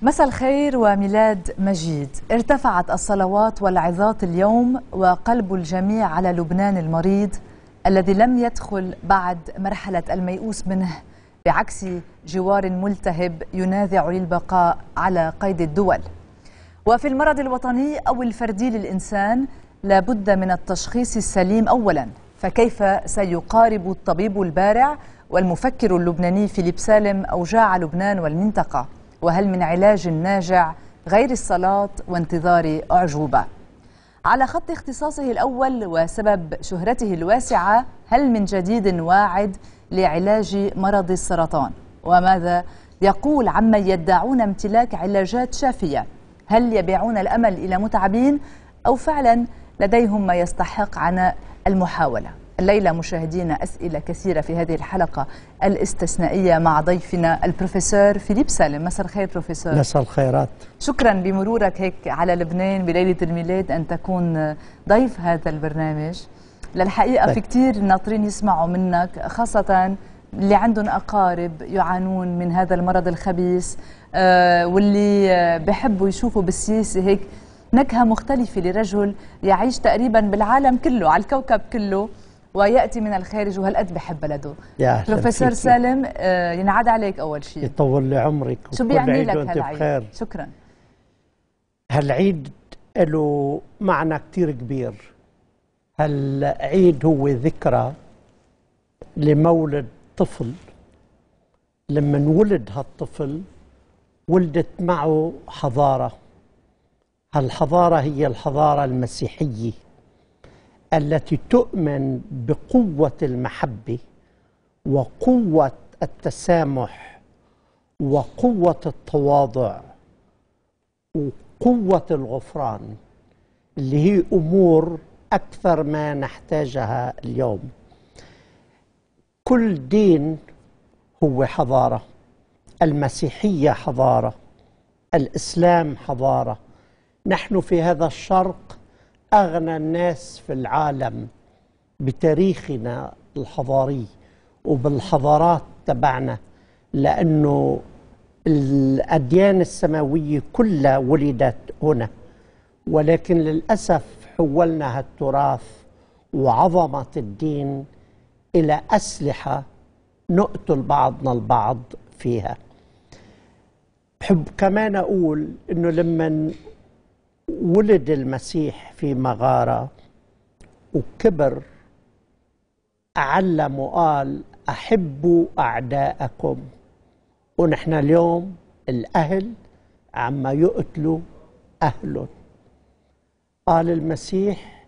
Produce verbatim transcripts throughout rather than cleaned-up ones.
مساء الخير وميلاد مجيد. ارتفعت الصلوات والعظات اليوم وقلب الجميع على لبنان المريض الذي لم يدخل بعد مرحلة الميؤوس منه، بعكس جوار ملتهب ينازع للبقاء على قيد الدول. وفي المرض الوطني أو الفردي للإنسان لابد من التشخيص السليم أولا، فكيف سيقارب الطبيب البارع والمفكر اللبناني فيليب سالم أوجاع لبنان والمنطقة؟ وهل من علاج ناجع غير الصلاة وانتظار أعجوبة؟ على خط اختصاصه الأول وسبب شهرته الواسعة، هل من جديد واعد لعلاج مرض السرطان؟ وماذا يقول عمن يدعون امتلاك علاجات شافية؟ هل يبيعون الأمل إلى متعبين أو فعلا لديهم ما يستحق عناء المحاولة؟ الليلة مشاهدينا أسئلة كثيرة في هذه الحلقة الاستثنائية مع ضيفنا البروفيسور فيليب سالم. مساء الخير بروفيسور. مساء الخيرات. شكرا بمرورك هيك على لبنان بليلة الميلاد أن تكون ضيف هذا البرنامج. للحقيقة طيب. في كتير ناطرين يسمعوا منك، خاصة اللي عندهم أقارب يعانون من هذا المرض الخبيث، آه واللي آه بحبوا يشوفوا بالسياسة هيك نكهة مختلفة لرجل يعيش تقريبا بالعالم كله، على الكوكب كله، ويأتي من الخارج وهالقد بحب بلده. بروفيسور سالم، آه ينعاد عليك أول شيء. يطول لي عمرك. شو بيعني لك هالعيد؟ شكرا. هالعيد له معنى كتير كبير. هالعيد هو ذكرى لمولد طفل. لما ولد هالطفل ولدت معه حضارة. هالحضارة هي الحضارة المسيحية التي تؤمن بقوة المحبة وقوة التسامح وقوة التواضع وقوة الغفران، اللي هي أمور أكثر ما نحتاجها اليوم. كل دين هو حضارة. المسيحية حضارة، الإسلام حضارة. نحن في هذا الشرق أغنى الناس في العالم بتاريخنا الحضاري وبالحضارات تبعنا، لأنه الأديان السماوية كلها ولدت هنا، ولكن للأسف حولنا هالتراث وعظمة الدين إلى أسلحة نقتل بعضنا البعض فيها. بحب كمان أقول إنه لما ولد المسيح في مغارة وكبر علم وقال أحبوا أعداءكم، ونحن اليوم الأهل عما يقتلوا أهلهم. قال المسيح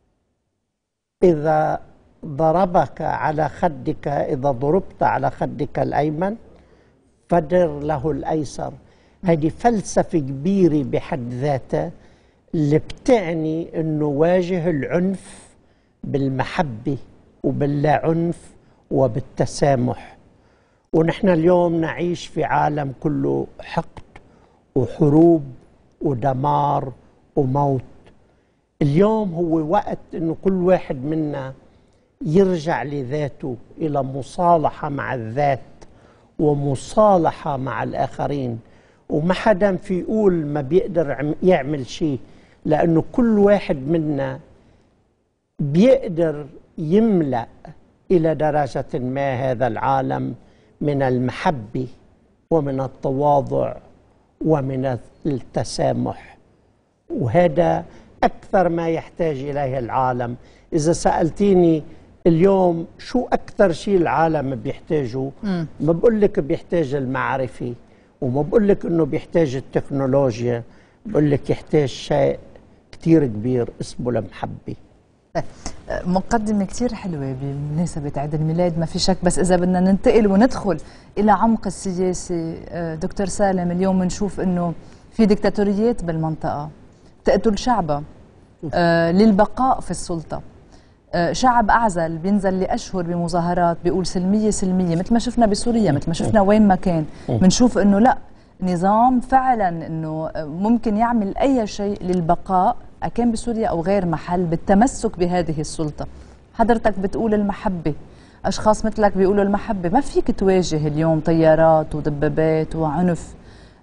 إذا ضربك على خدك، إذا ضربت على خدك الأيمن فدر له الأيسر. هذه فلسفة كبيرة بحد ذاتها، اللي بتعني أنه واجه العنف بالمحبة وباللا عنف وبالتسامح. ونحن اليوم نعيش في عالم كله حقد وحروب ودمار وموت. اليوم هو وقت أنه كل واحد منا يرجع لذاته، إلى مصالحة مع الذات ومصالحة مع الآخرين. وما حدا في يقول ما بيقدر يعمل شيء، لأنه كل واحد منا بيقدر يملأ إلى درجة ما هذا العالم من المحبة ومن التواضع ومن التسامح، وهذا أكثر ما يحتاج إليه العالم. إذا سألتيني اليوم شو أكثر شيء العالم بيحتاجه، ما بقول لك بيحتاج المعرفة، وما بقول لك إنه بيحتاج التكنولوجيا، بقول لك يحتاج شيء كتير كبير اسمه المحبة. مقدمة كتير حلوة بمناسبة عيد الميلاد، ما في شك. بس إذا بدنا ننتقل وندخل إلى عمق السياسة، دكتور سالم، اليوم نشوف إنه في ديكتاتوريات بالمنطقة تقتل شعبها آه للبقاء في السلطة. آه شعب أعزل بينزل لأشهر بمظاهرات بيقول سلمية سلمية، مثل ما شفنا بسوريا، مثل ما شفنا وين ما كان. بنشوف إنه لا، نظام فعلا إنه ممكن يعمل أي شيء للبقاء، أكان بسوريا أو غير محل، بالتمسك بهذه السلطة. حضرتك بتقول المحبة، أشخاص مثلك بيقولوا المحبة. ما فيك تواجه اليوم طيارات ودبابات وعنف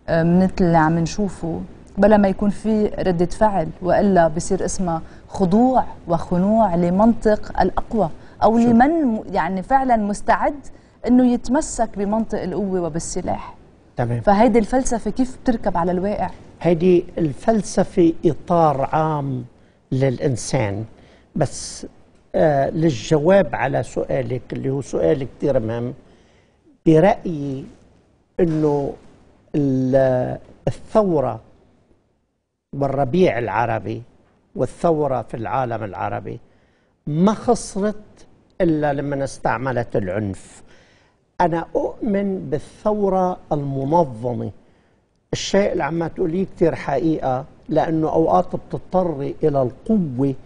مثل اللي عم نشوفه، بلا ما يكون في ردة فعل، وإلا بصير اسمها خضوع وخنوع لمنطق الأقوى أو شو. لمن يعني فعلا مستعد أنه يتمسك بمنطق القوة وبالسلاح. تمام. فهيدي الفلسفة كيف بتركب على الواقع؟ هيدي الفلسفة إطار عام للإنسان، بس آه للجواب على سؤالك اللي هو سؤال كتير مهم، برأيي أنه الثورة والربيع العربي والثورة في العالم العربي ما خسرت إلا لما استعملت العنف. أنا أؤمن بالثورة المنظمة. الشيء اللي عم تقوليه كتير حقيقة، لأنه أوقات بتضطر إلى القوة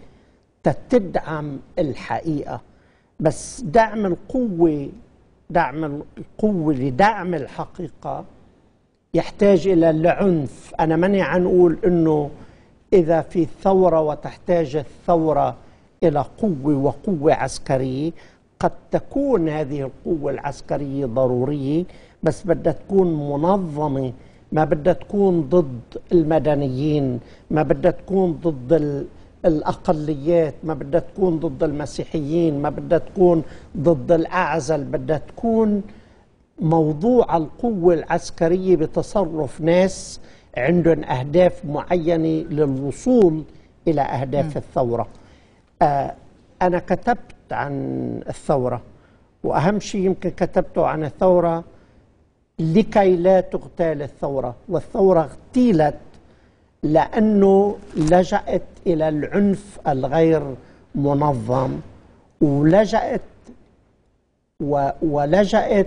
تدعم الحقيقة، بس دعم القوة دعم القوة لدعم الحقيقة يحتاج إلى العنف. أنا ماني عن أقول أنه إذا في ثورة وتحتاج الثورة إلى قوة وقوة عسكرية، قد تكون هذه القوة العسكرية ضرورية، بس بدها تكون منظمة، ما بدها تكون ضد المدنيين، ما بدها تكون ضد الأقليات، ما بدها تكون ضد المسيحيين، ما بدها تكون ضد الأعزل، بدها تكون موضوع القوة العسكرية بتصرف ناس عندهم أهداف معينة للوصول إلى أهداف م. الثورة. آه أنا كتبت عن الثورة، وأهم شيء يمكن كتبته عن الثورة لكي لا تغتال الثورة، والثورة اغتيلت لأنه لجأت إلى العنف الغير منظم، ولجأت و ولجأت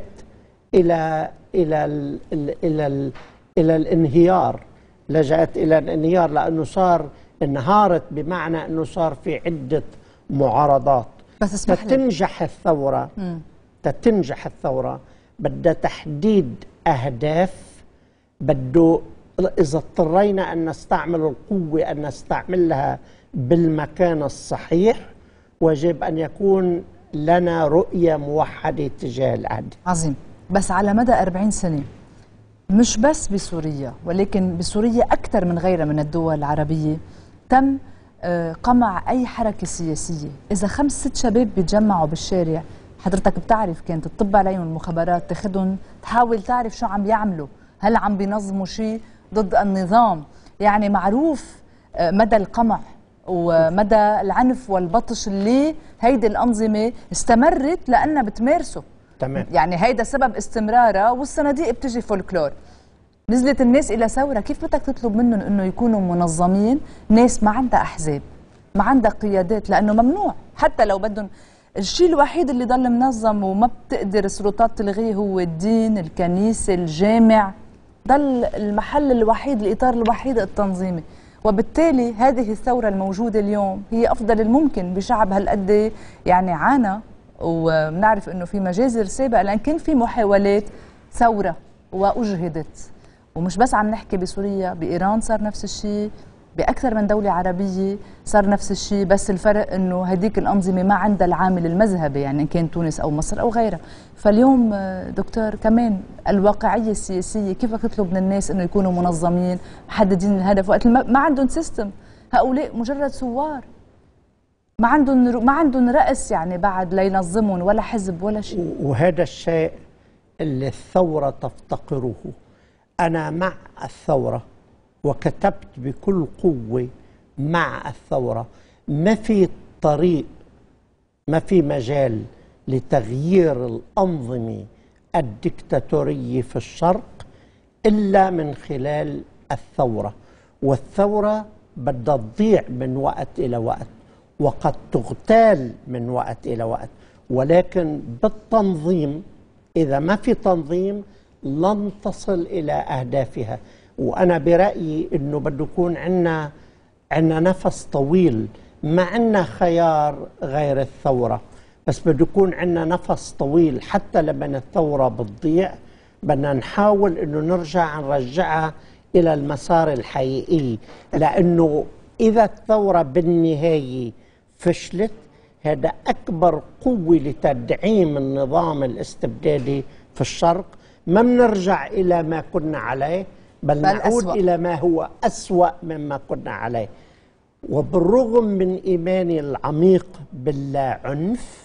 إلى إلى ال إلى ال إلى الانهيار، لجأت إلى الانهيار لأنه صار انهارت، بمعنى أنه صار في عدة معارضات. بس اسمح لي، تتنجح الثورة م. تتنجح الثورة بدها تحديد أهداف، بده إذا اضطرينا أن نستعمل القوة أن نستعملها بالمكان الصحيح، ويجب أن يكون لنا رؤية موحدة تجاه الأهداف. عظيم. بس على مدى أربعين سنة، مش بس بسوريا ولكن بسوريا أكثر من غيرها من الدول العربية، تم قمع أي حركة سياسية. إذا خمس ست شباب بيتجمعوا بالشارع، حضرتك بتعرف كانت تطب عليهم المخابرات، تاخدهم تحاول تعرف شو عم يعملوا، هل عم بينظموا شيء ضد النظام. يعني معروف مدى القمع ومدى العنف والبطش اللي هيدي الأنظمة استمرت لأنها بتمارسه. تمام. يعني هيدا سبب استمرارها، والصناديق بتجي فولكلور. نزلت الناس إلى ثورة، كيف بدك تطلب منهم إنه يكونوا منظمين؟ ناس ما عندها أحزاب، ما عندها قيادات، لأنه ممنوع. حتى لو بدهم، الشيء الوحيد اللي ضل منظم وما بتقدر السلطات تلغيه هو الدين، الكنيسة، الجامع، ضل المحل الوحيد، الإطار الوحيد التنظيمي. وبالتالي هذه الثورة الموجودة اليوم هي أفضل الممكن بشعب هالقد يعني عانى، وبنعرف إنه في مجازر سابقة لأن كان في محاولات ثورة وأجهدت. ومش بس عم نحكي بسوريا، بإيران صار نفس الشيء، بأكثر من دولة عربية صار نفس الشيء، بس الفرق إنه هديك الأنظمة ما عندها العامل المذهبي، يعني إن كان تونس أو مصر أو غيرها. فاليوم دكتور كمان الواقعية السياسية، كيف تطلب من الناس إنه يكونوا منظمين محددين الهدف وقت ما عندهم سيستم؟ هؤلاء مجرد ثوار، ما عندهم ما عندهم رأس يعني بعد لينظمهم ولا حزب ولا شيء. وهذا الشيء اللي الثورة تفتقره. أنا مع الثورة وكتبت بكل قوة مع الثورة. ما في طريق، ما في مجال لتغيير الأنظمة الدكتاتورية في الشرق إلا من خلال الثورة. والثورة بدها تضيع من وقت إلى وقت، وقد تغتال من وقت إلى وقت، ولكن بالتنظيم. إذا ما في تنظيم لن تصل إلى أهدافها. وأنا برأيي أنه بده يكون عندنا عندنا نفس طويل، ما عندنا خيار غير الثورة، بس بده يكون عندنا نفس طويل. حتى لما الثورة بتضيع بدنا نحاول أنه نرجع نرجعها إلى المسار الحقيقي، لأنه إذا الثورة بالنهاية فشلت، هذا أكبر قوة لتدعيم النظام الاستبدادي في الشرق. ما بنرجع إلى ما كنا عليه، بل, بل نعود أسوأ. إلى ما هو أسوأ مما كنا عليه. وبالرغم من إيماني العميق باللا عنف،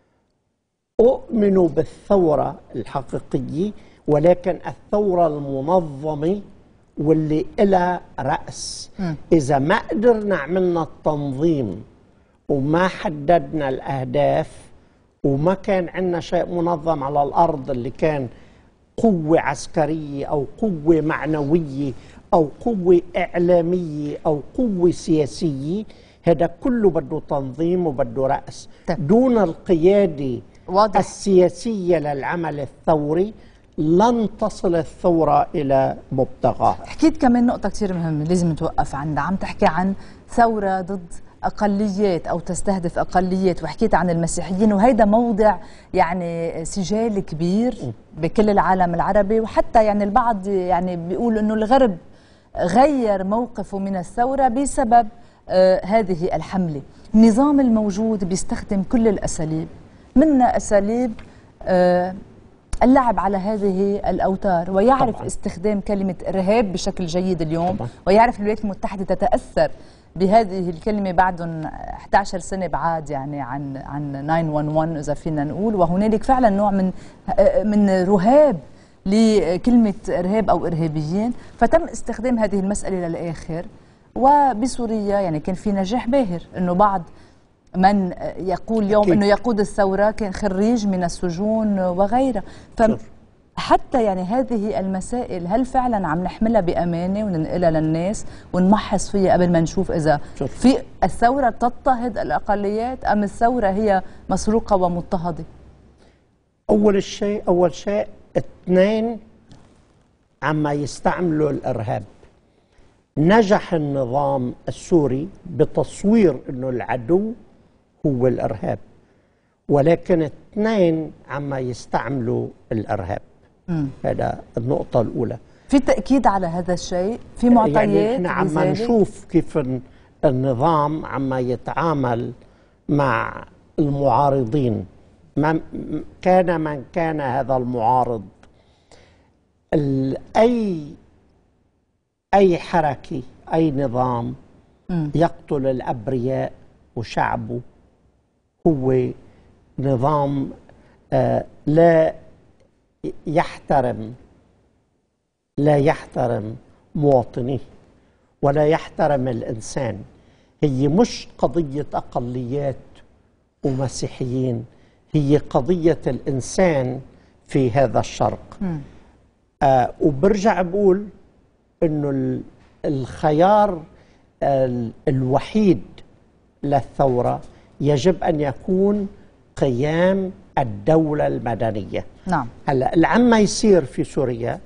أؤمن بالثورة الحقيقية، ولكن الثورة المنظمة واللي إلى رأس. م. إذا ما قدرنا عملنا التنظيم وما حددنا الأهداف وما كان عندنا شيء منظم على الأرض، اللي كان قوة عسكرية أو قوة معنوية أو قوة إعلامية أو قوة سياسية، هذا كله بده تنظيم وبده رأس. طيب. دون القيادة واضح. السياسية للعمل الثوري لن تصل الثورة إلى مبتغاها. حكيت كمان نقطة كثير مهمة لازم نتوقف عندها، عم تحكي عن ثورة ضد أقليات أو تستهدف أقليات، وحكيت عن المسيحيين، وهيدا موضع يعني سجال كبير بكل العالم العربي، وحتى يعني البعض يعني بيقول إنه الغرب غير موقفه من الثورة بسبب آه هذه الحملة. النظام الموجود بيستخدم كل الأساليب، منها أساليب آه اللعب على هذه الأوتار، ويعرف طبعا. استخدام كلمة إرهاب بشكل جيد اليوم طبعا. ويعرف الولايات المتحدة تتأثر بهذه الكلمة بعدهم إحدى عشرة سنة بعد يعني عن عن تسعة واحد واحد إذا فينا نقول، وهنالك فعلا نوع من من رهاب لكلمة إرهاب أو إرهابيين، فتم استخدام هذه المسألة للآخر. وبسوريا يعني كان في نجاح باهر، إنه بعض من يقول اليوم انه يقود الثوره كان خريج من السجون وغيرها. فحتى يعني هذه المسائل هل فعلا عم نحملها بامانه وننقلها للناس ونمحص فيها قبل ما نشوف اذا في الثوره تضطهد الاقليات ام الثوره هي مسروقه ومضطهده؟ اول شيء اول شيء اثنين عما يستعملوا الارهاب. نجح النظام السوري بتصوير انه العدو هو الإرهاب، ولكن اثنين عما يستعملوا الإرهاب. م. هذا النقطة الأولى. في تأكيد على هذا الشيء؟ في معطيات؟ يعني احنا عما نشوف كيف النظام عما يتعامل مع المعارضين. من كان من كان هذا المعارض، أي أي حركة أي نظام م. يقتل الأبرياء وشعبه هو نظام آه لا يحترم لا يحترم مواطنيه ولا يحترم الإنسان. هي مش قضية أقليات ومسيحيين، هي قضية الإنسان في هذا الشرق. آه وبرجع بقول إنه الخيار الوحيد للثورة يجب أن يكون قيام الدولة المدنية. نعم. هلا العما يصير في سوريا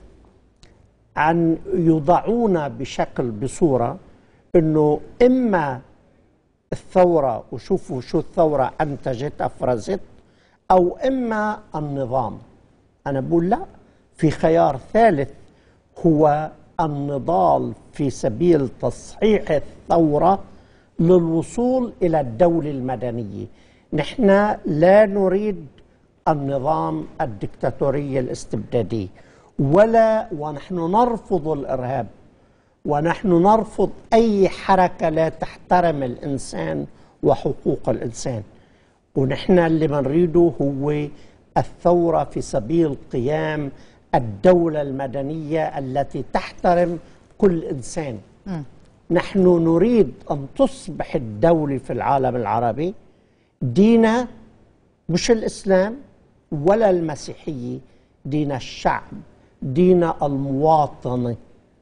أن يضعون بشكل بصورة إنه إما الثورة وشوفوا شو الثورة أنتجت أفرزت، أو إما النظام. أنا بقول لا، في خيار ثالث هو النضال في سبيل تصحيح الثورة للوصول إلى الدولة المدنية. نحن لا نريد النظام الدكتاتوري الاستبدادي، ولا ونحن نرفض الإرهاب، ونحن نرفض أي حركة لا تحترم الإنسان وحقوق الإنسان. ونحن اللي بنريده هو الثورة في سبيل قيام الدولة المدنية التي تحترم كل إنسان. م. نحن نريد أن تصبح الدولة في العالم العربي دين مش الإسلام ولا المسيحية، دين الشعب، دين المواطنة.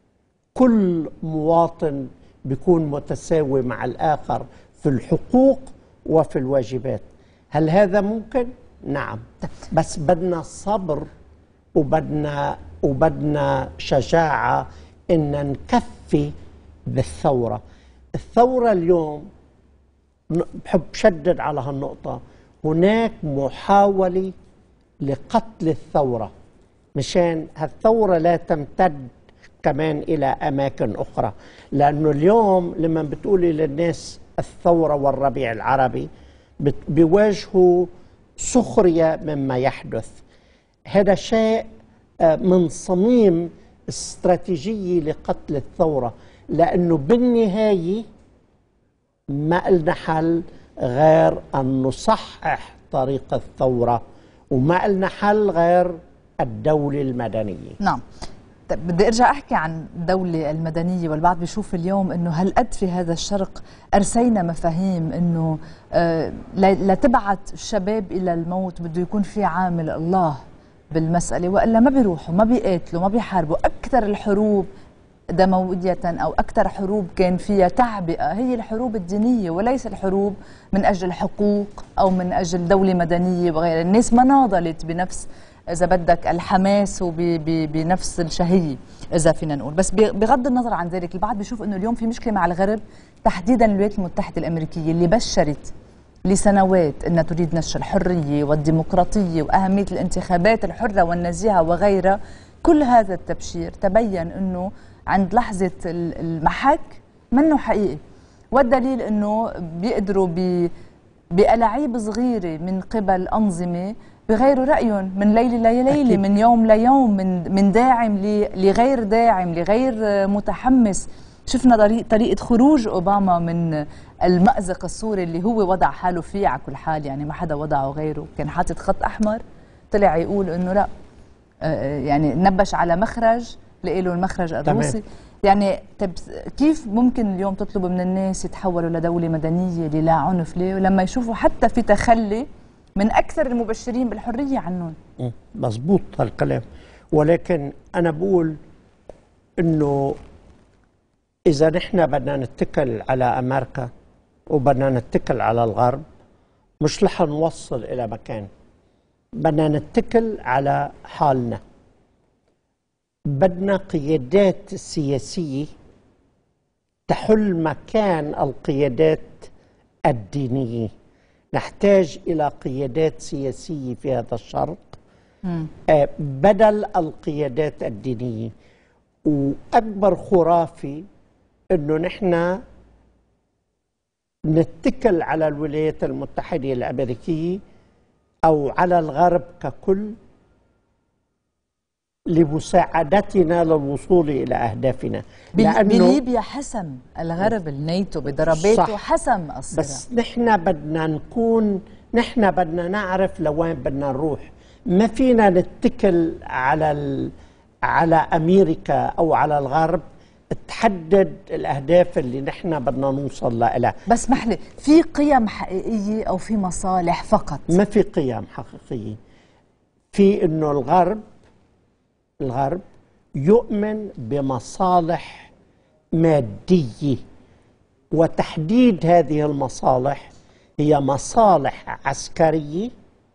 كل مواطن بيكون متساوي مع الآخر في الحقوق وفي الواجبات. هل هذا ممكن؟ نعم، بس بدنا صبر وبدنا وبدنا شجاعة إن نكفي بالثورة. الثورة اليوم بحب شدد على هالنقطة، هناك محاولة لقتل الثورة مشان هالثورة لا تمتد كمان إلى أماكن أخرى. لأنه اليوم لما بتقولي للناس الثورة والربيع العربي بيواجهوا سخرية مما يحدث. هذا شيء من صميم استراتيجية لقتل الثورة، لأنه بالنهاية ما لنا حل غير أن نصحح طريق الثورة، وما لنا حل غير الدولة المدنية. نعم. طيب بدي ارجع احكي عن الدولة المدنية، والبعض بيشوف اليوم انه هالقد في هذا الشرق ارسينا مفاهيم انه آه لتبعت الشباب الى الموت بده يكون في عامل الله بالمسألة، والا ما بيروحوا ما بيقاتلوا ما بيحاربوا. اكثر الحروب دموية او اكثر حروب كان فيها تعبئة هي الحروب الدينية، وليس الحروب من اجل الحقوق او من اجل دولة مدنية وغيرها. الناس ما ناضلت بنفس إذا بدك الحماس وبنفس الشهية إذا فينا نقول. بس بغض النظر عن ذلك، البعض بيشوف إنه اليوم في مشكلة مع الغرب، تحديدا الولايات المتحدة الأمريكية اللي بشرت لسنوات أنها تريد نشر الحرية والديمقراطية وأهمية الانتخابات الحرة والنزيهة وغيرها. كل هذا التبشير تبين أنه عند لحظة المحك منه حقيقي، والدليل أنه بيقدروا بألاعيب صغيرة من قبل أنظمة بغيروا رأيهم من ليلة لليلة، من يوم ليوم، من من داعم لغير داعم لغير متحمس. شفنا طريقة خروج أوباما من المأزق السوري اللي هو وضع حاله فيه على كل حال، يعني ما حدا وضعه غيره، كان حاطط خط أحمر طلع يقول إنه لا، يعني نبش على مخرج لقي له المخرج الروسي. يعني طب كيف ممكن اليوم تطلب من الناس يتحولوا لدولة مدنية اللي لا عنف ليه، ولما يشوفوا حتى في تخلي من أكثر المبشرين بالحرية عنهم؟ مظبوط هالكلام، ولكن أنا بقول إنه إذا نحن بدنا نتكل على أمريكا وبدنا نتكل على الغرب مش رح نوصل إلى مكان. بدنا نتكل على حالنا، بدنا قيادات سياسية تحل مكان القيادات الدينية. نحتاج إلى قيادات سياسية في هذا الشرق آه بدل القيادات الدينية. وأكبر خرافي أنه نحن نتكل على الولايات المتحدة الأمريكية أو على الغرب ككل لمساعدتنا للوصول إلى أهدافنا. بليبيا حسم الغرب الناتو بضرباته، حسم الصراع. بس نحن بدنا نكون، نحن بدنا نعرف لوين بدنا نروح. ما فينا نتكل على ال... على أمريكا أو على الغرب تحدد الأهداف اللي نحن بدنا نوصل لها. بس محلي، في قيم حقيقية أو في مصالح فقط؟ ما في قيم حقيقية. في إنه الغرب الغرب يؤمن بمصالح مادية، وتحديد هذه المصالح هي مصالح عسكرية،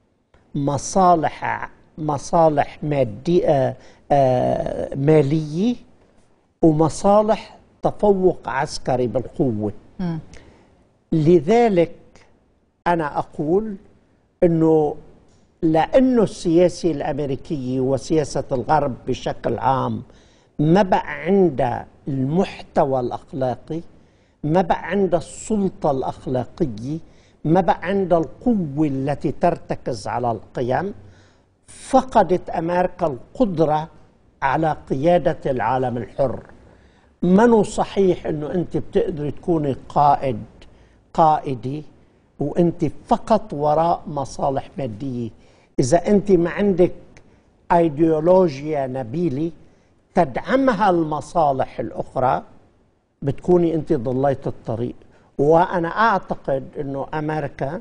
مصالح مصالح مادية آه مالية، ومصالح تفوق عسكري بالقوة. م. لذلك أنا أقول أنه لأنه السياسة الأمريكية وسياسة الغرب بشكل عام ما بقى عندها المحتوى الأخلاقي، ما بقى عندها السلطة الأخلاقية، ما بقى عندها القوة التي ترتكز على القيم، فقدت أمريكا القدرة على قيادة العالم الحر. منو صحيح أنه أنت بتقدر تكوني قائد قائدي وأنت فقط وراء مصالح مادية. إذا أنت ما عندك أيديولوجيا نبيلة تدعمها المصالح الأخرى بتكوني أنت ضليت الطريق. وأنا أعتقد أنه أمريكا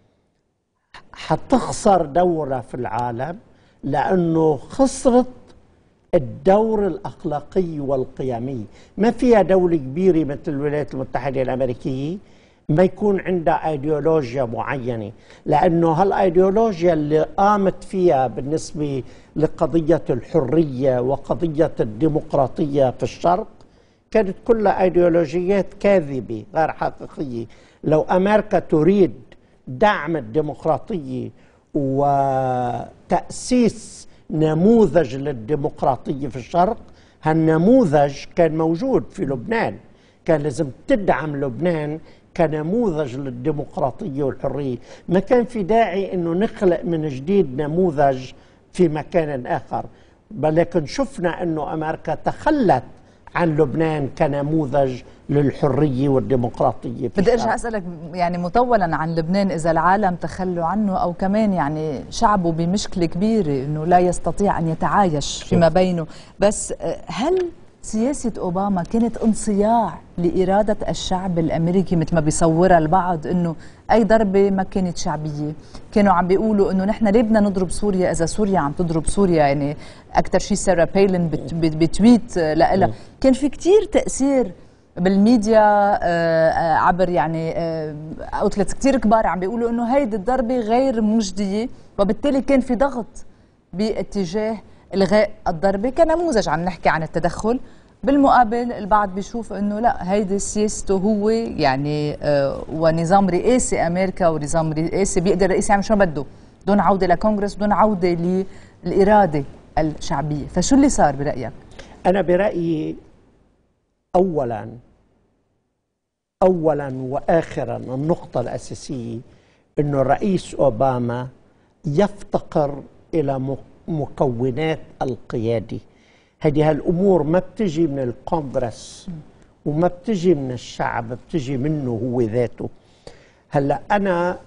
حتخسر دورة في العالم لأنه خسرت الدور الأخلاقي والقيمي. ما فيها دولة كبيرة مثل الولايات المتحدة الأمريكية ما يكون عندها ايديولوجيا معينة، لأنه هالايديولوجيا اللي قامت فيها بالنسبة لقضية الحرية وقضية الديمقراطية في الشرق كانت كلها ايديولوجيات كاذبة غير حقيقية. لو أمريكا تريد دعم الديمقراطية وتأسيس نموذج للديمقراطية في الشرق، هالنموذج كان موجود في لبنان، كان لازم تدعم لبنان كنموذج للديمقراطية والحرية. ما كان في داعي أنه نخلق من جديد نموذج في مكان آخر. ولكن شفنا أنه أمريكا تخلت عن لبنان كنموذج للحرية والديمقراطية. بدي ارجع اسالك يعني مطولا عن لبنان، اذا العالم تخلوا عنه او كمان يعني شعبه بمشكله كبيره انه لا يستطيع ان يتعايش فيما بينه، بس هل سياسه اوباما كانت انصياع لاراده الشعب الامريكي مثل ما بيصورها البعض، انه اي ضربه ما كانت شعبيه؟ كانوا عم بيقولوا انه نحن ليه بدنا نضرب سوريا اذا سوريا عم تضرب سوريا؟ يعني اكثر شيء سارة بايلين بتويت لها كان في كثير تاثير بالميديا عبر يعني اوتلتس كثير كبار عم بيقولوا انه هيدي الضربه غير مجديه، وبالتالي كان في ضغط باتجاه الغاء الضربه كنموذج. عم نحكي عن التدخل. بالمقابل البعض بيشوف انه لا، هيدي سياسته هو يعني ونظام رئاسي امريكا، ونظام رئاسي بيقدر الرئيس يعمل شو بده دون عوده لكونغرس، دون عوده للاراده الشعبيه. فشو اللي صار برايك؟ انا برايي اولا اولا واخرا النقطه الاساسيه انه الرئيس اوباما يفتقر الى مكونات القياده. هذه الامور ما بتجي من الكونغرس وما بتجي من الشعب، بتجي منه هو ذاته. هلا انا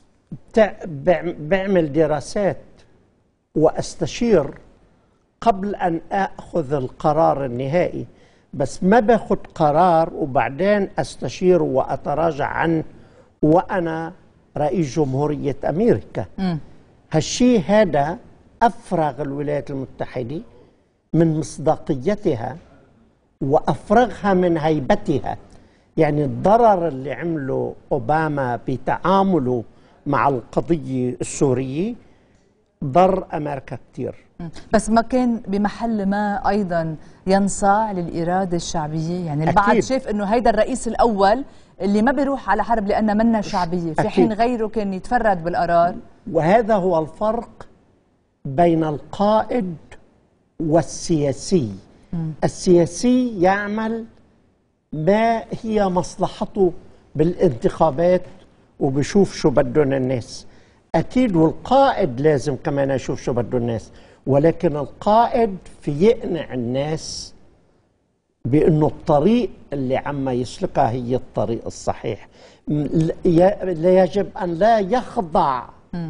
بعمل دراسات واستشير قبل ان اخذ القرار النهائي، بس ما باخذ قرار وبعدين استشير واتراجع عنه وانا رئيس جمهوريه امريكا. م. هالشيء هذا افرغ الولايات المتحده من مصداقيتها وافرغها من هيبتها. يعني الضرر اللي عمله اوباما بتعامله مع القضيه السوريه ضر امريكا كثير. بس ما كان بمحل ما ايضا ينصاع للاراده الشعبيه؟ يعني البعض أكيد. شايف انه هيدا الرئيس الاول اللي ما بيروح على حرب لانها منا شعبيه، في حين غيره كان يتفرد بالقرار. وهذا هو الفرق بين القائد والسياسي. م. السياسي يعمل ما هي مصلحته بالانتخابات وبشوف شو بدهم الناس. أكيد والقائد لازم كمان يشوف شو بده الناس، ولكن القائد في يقنع الناس بأنه الطريق اللي عم يسلكها هي الطريق الصحيح. يجب أن لا يخضع م.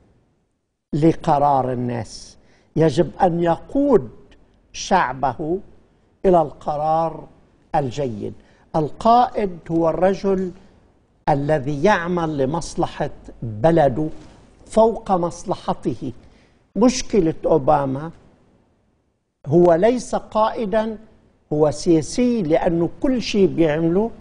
لقرار الناس، يجب أن يقود شعبه إلى القرار الجيد. القائد هو الرجل الذي يعمل لمصلحة بلده فوق مصلحته. مشكلة أوباما هو ليس قائدا، هو سياسي، لأنه كل شيء بيعمله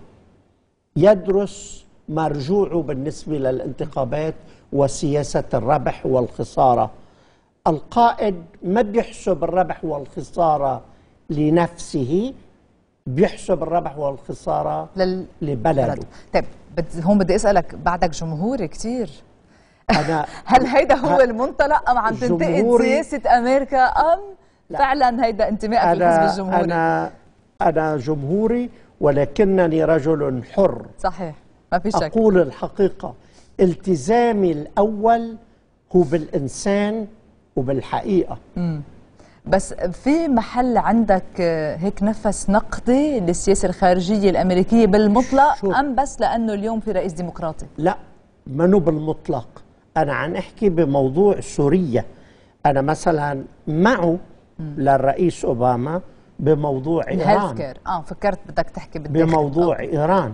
يدرس مرجوعه بالنسبة للانتخابات وسياسة الربح والخسارة. القائد ما بيحسب الربح والخسارة لنفسه، بيحسب الربح والخسارة لل... لبلده. طيب هون بدي أسألك، بعدك جمهوري كتير. أنا هل هيدا هو المنطلق أم عم تنتقد سياسة أمريكا أم لا. فعلا هيدا انتمائك للحزب الجمهوري؟ أنا أنا جمهوري ولكنني رجل حر. صحيح، ما في شك. أقول الحقيقة، التزامي الأول هو بالإنسان وبالحقيقة. مم. بس في محل عندك هيك نفس نقدي للسياسة الخارجية الأمريكية بالمطلق أم بس لأنه اليوم في رئيس ديمقراطي؟ لا، منو بالمطلق. أنا عم أحكي بموضوع سوريا. أنا مثلا معه مم. للرئيس أوباما بموضوع إيران. آه فكرت بدك تحكي بموضوع أوكي. إيران.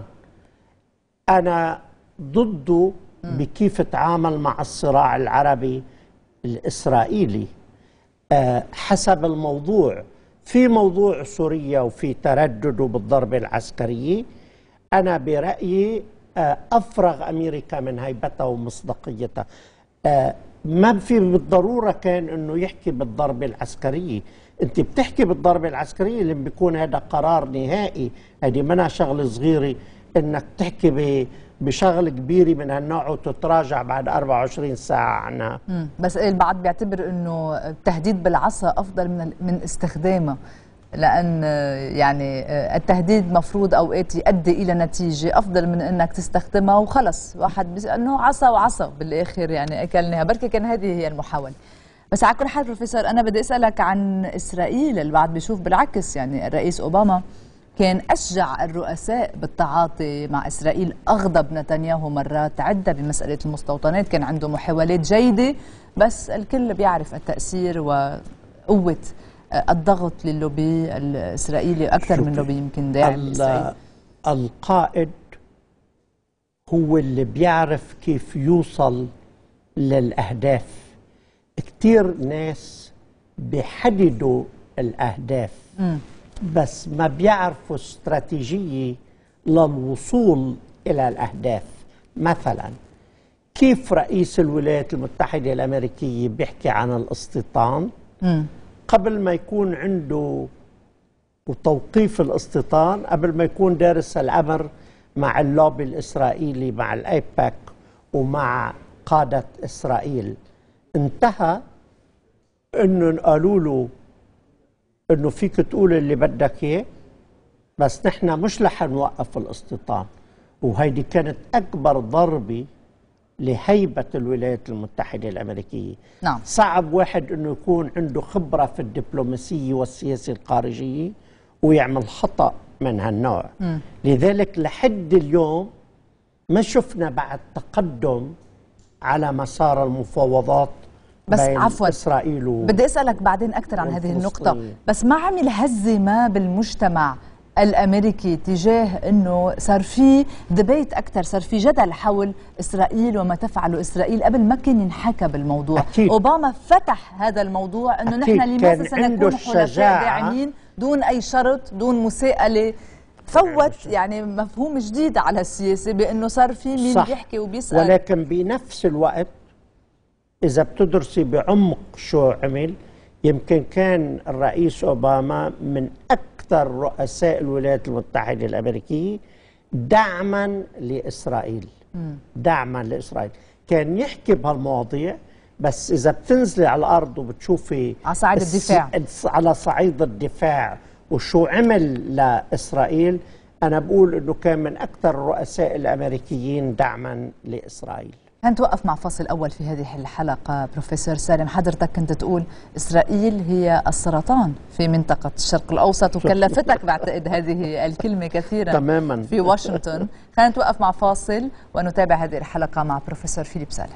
أنا ضده مم. بكيف تعامل مع الصراع العربي الإسرائيلي. أه حسب الموضوع. في موضوع سوريا وفي تردده بالضربة العسكرية، أنا برأيي أه أفرغ أمريكا من هيبتها ومصداقيتها. أه ما في بالضرورة كان أنه يحكي بالضربة العسكرية. أنت بتحكي بالضربة العسكرية لما بيكون هذا قرار نهائي. هذه منها شغلة صغيرة أنك تحكي ب بشغل كبيرة من هالنوع وتتراجع بعد أربعة وعشرين ساعة عنها. مم. بس البعض بيعتبر انه التهديد بالعصا افضل من من استخدامها، لان يعني التهديد مفروض اوقات يؤدي الى نتيجة افضل من انك تستخدمها وخلص واحد انه عصا وعصا بالاخر يعني اكلناها. بركي كان هذه هي المحاولة. بس على كل حال بروفيسور، أنا بدي أسألك عن إسرائيل. البعض بيشوف بالعكس، يعني الرئيس أوباما كان أشجع الرؤساء بالتعاطي مع إسرائيل، أغضب نتنياهو مرات عدة بمسألة المستوطنات، كان عنده محاولات جيدة، بس الكل بيعرف التأثير وقوة الضغط للوبي الإسرائيلي أكثر من لوبي يمكن داعم لإسرائيل. القائد هو اللي بيعرف كيف يوصل للأهداف. كتير ناس بيحددوا الأهداف م. بس ما بيعرفوا استراتيجية للوصول إلى الأهداف. مثلا كيف رئيس الولايات المتحدة الأمريكية بيحكي عن الاستيطان م. قبل ما يكون عنده وتوقيف الاستيطان، قبل ما يكون دارس الأمر مع اللوبي الإسرائيلي مع الأيباك ومع قادة إسرائيل، انتهى انه قالوا له انه فيك تقول اللي بدك اياه بس نحن مش رح نوقف الاستيطان. وهيدي كانت اكبر ضربه لهيبه الولايات المتحده الامريكيه. نعم. صعب واحد انه يكون عنده خبره في الدبلوماسيه والسياسه الخارجيه ويعمل خطا من هالنوع. م. لذلك لحد اليوم ما شفنا بعد تقدم على مسار المفاوضات بس عفوا إسرائيل و... بدي أسألك بعدين أكثر عن هذه النقطة. بس ما عمل هزة ما بالمجتمع الأمريكي تجاه أنه صار في دبيت أكثر، صار في جدل حول إسرائيل وما تفعله إسرائيل قبل ما كان ينحكى بالموضوع. أكيد. أوباما فتح هذا الموضوع أنه نحن لماذا سنكون حلفاء داعمين دون أي شرط، دون مساءلة. فوت يعني مفهوم جديد على السياسة بأنه صار في مين صح. بيحكي وبيسأل. ولكن بنفس الوقت إذا بتدرسي بعمق شو عمل، يمكن كان الرئيس أوباما من أكثر رؤساء الولايات المتحدة الأمريكية دعما لإسرائيل. م. دعما لإسرائيل كان يحكي بهالمواضيع، بس إذا بتنزلي على الأرض وبتشوفي على صعيد الدفاع على صعيد الدفاع وشو عمل لإسرائيل، أنا بقول أنه كان من أكثر الرؤساء الأمريكيين دعما لإسرائيل. هنتوقف مع فصل أول في هذه الحلقة. بروفيسور سالم، حضرتك كنت تقول إسرائيل هي السرطان في منطقة الشرق الأوسط، وكلفتك بعتقد هذه الكلمة كثيرا تماما في واشنطن. خلينا نتوقف مع فاصل ونتابع هذه الحلقة مع بروفيسور فيليب سالم.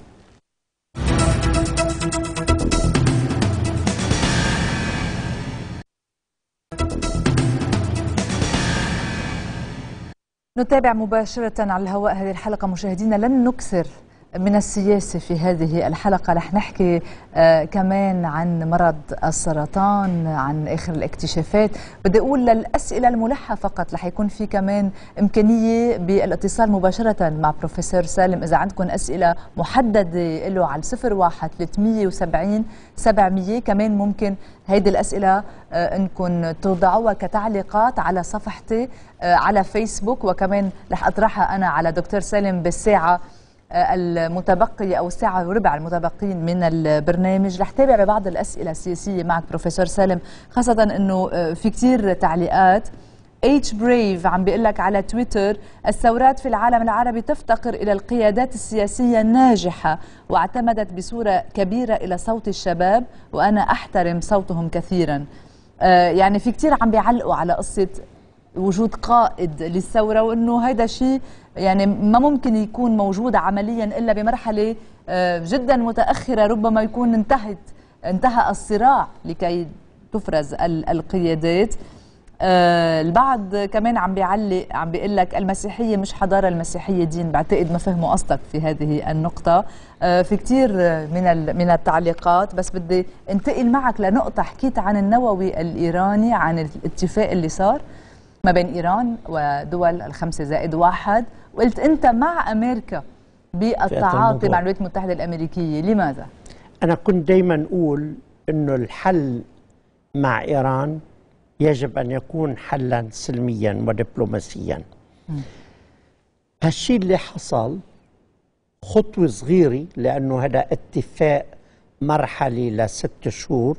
نتابع مباشرة على الهواء هذه الحلقة. مشاهدينا، لن نكثر من السياسة في هذه الحلقة، رح نحكي آه كمان عن مرض السرطان، عن آخر الاكتشافات. بدي أقول للأسئلة الملحة فقط رح يكون في كمان إمكانية بالاتصال مباشرة مع بروفيسور سالم إذا عندكم أسئلة محددة له على صفر واحد ثلاثمية وسبعين سبعمية. كمان ممكن هيدي الأسئلة آه إنكم توضعوها كتعليقات على صفحتي آه على فيسبوك، وكمان رح أطرحها أنا على دكتور سالم بالساعة المتبقية أو الساعة وربع المتبقين من البرنامج. رح تابع ببعض الأسئلة السياسية معك بروفيسور سالم، خاصة أنه في كتير تعليقات. اتش بريف عم بيقول لك على تويتر: الثورات في العالم العربي تفتقر إلى القيادات السياسية الناجحة واعتمدت بصورة كبيرة إلى صوت الشباب، وأنا أحترم صوتهم كثيرا. يعني في كتير عم بيعلقوا على قصة وجود قائد للثورة، وأنه هيدا شيء يعني ما ممكن يكون موجود عمليا إلا بمرحلة جدا متأخرة، ربما يكون انتهت انتهى الصراع لكي تفرز القيادات. البعض كمان عم بيعلق عم بيقول لك المسيحية مش حضارة، المسيحية دين. بعتقد ما فهموا قصدك في هذه النقطة. في كتير من من التعليقات، بس بدي انتقل معك لنقطة. حكيت عن النووي الإيراني، عن الاتفاق اللي صار ما بين إيران ودول الخمسة زائد واحد، وقلت أنت مع أمريكا بالتعاطي مع الولايات المتحدة الأمريكية. لماذا؟ أنا كنت دايما أقول أنه الحل مع إيران يجب أن يكون حلا سلميا ودبلوماسيا. هالشيء اللي حصل خطوة صغيرة، لأنه هذا اتفاق مرحلي لست شهور،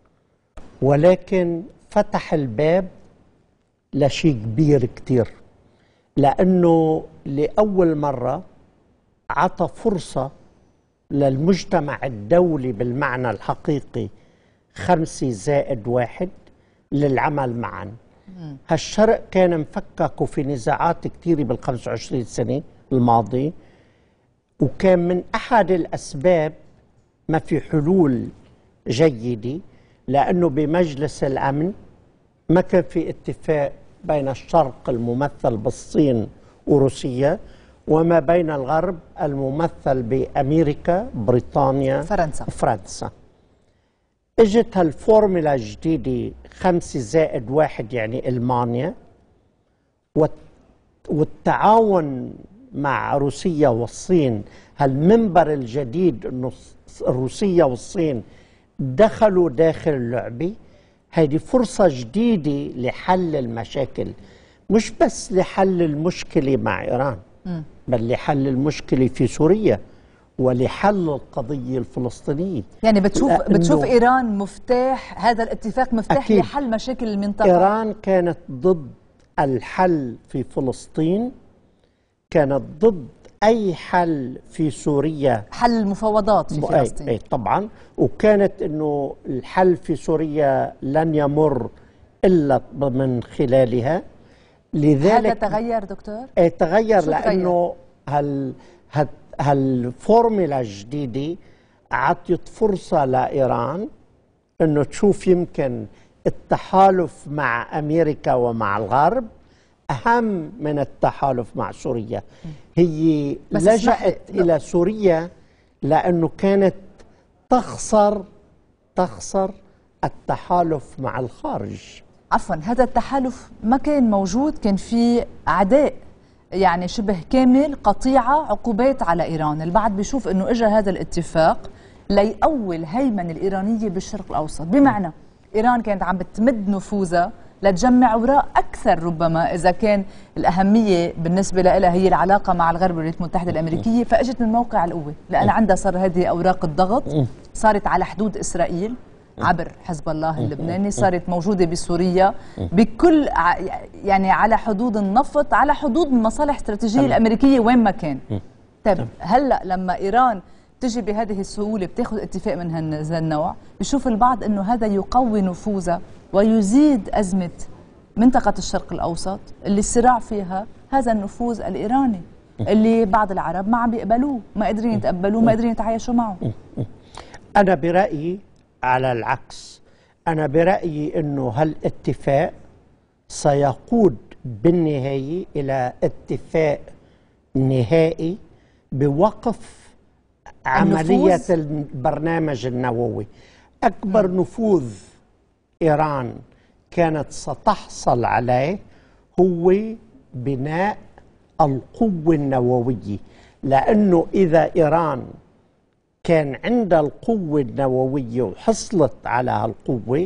ولكن فتح الباب لشيء كبير كتير، لأنه لأول مرة عطى فرصة للمجتمع الدولي بالمعنى الحقيقي خمسة زائد واحد للعمل معا. هالشرق كان مفكك في نزاعات كثيرة بالخمس وعشرين سنة الماضية، وكان من أحد الأسباب ما في حلول جيدة، لأنه بمجلس الأمن ما كان في اتفاق بين الشرق الممثل بالصين وروسيا وما بين الغرب الممثل بأمريكا بريطانيا فرنسا فرنسا. اجت هالفورمولا الجديدة خمسة زائد واحد يعني ألمانيا، والتعاون مع روسيا والصين، هالمنبر الجديد انه روسيا والصين دخلوا داخل اللعبة. هذه فرصة جديدة لحل المشاكل، مش بس لحل المشكلة مع إيران، م. بل لحل المشكلة في سوريا ولحل القضية الفلسطينية. يعني بتشوف بتشوف إيران مفتاح، هذا الاتفاق مفتاح أكيد لحل مشاكل المنطقة. إيران كانت ضد الحل في فلسطين، كانت ضد أي حل في سوريا، حل المفاوضات في فلسطين. أي, أي طبعا، وكانت أنه الحل في سوريا لن يمر إلا من خلالها. لذلك هذا تغير دكتور؟ اي تغير، لأنه هال هالفورمولا الجديدة عطت فرصة لإيران أنه تشوف يمكن التحالف مع أمريكا ومع الغرب أهم من التحالف مع سوريا. هي لجأت إلى سوريا لأنه كانت تخسر تخسر التحالف مع الخارج. عفوا، هذا التحالف ما كان موجود، كان في عداء يعني شبه كامل، قطيعة، عقوبات على إيران. البعض بيشوف أنه إجا هذا الاتفاق ليأول هيمنة الإيرانية بالشرق الأوسط، بمعنى إيران كانت عم بتمد نفوذها لتجمع وراء أكثر، ربما إذا كان الأهمية بالنسبة لها هي العلاقة مع الغرب والولايات المتحدة الأمريكية، فأجت من موقع القوة، لأن عندها صار هذه أوراق الضغط، صارت على حدود إسرائيل عبر حزب الله اللبناني، صارت موجودة بسوريا، بكل يعني على حدود النفط، على حدود المصالح الاستراتيجية الأمريكية وين ما كان. طيب هلأ لما إيران تجي بهذه السهولة بتاخذ اتفاق من هذا النوع، بيشوف البعض أنه هذا يقوي نفوذها ويزيد أزمة منطقة الشرق الأوسط اللي الصراع فيها هذا النفوذ الإيراني اللي بعض العرب ما عم بيقبلوه، ما قادرين يتقبلوه، ما قادرين يتعايشوا معه. أنا برأيي على العكس، أنا برأيي أنه هالاتفاق سيقود بالنهاية إلى اتفاق نهائي بوقف عملية البرنامج النووي. أكبر م. نفوذ إيران كانت ستحصل عليه هو بناء القوة النووية، لأنه إذا إيران كان عندها القوة النووية وحصلت على هالقوة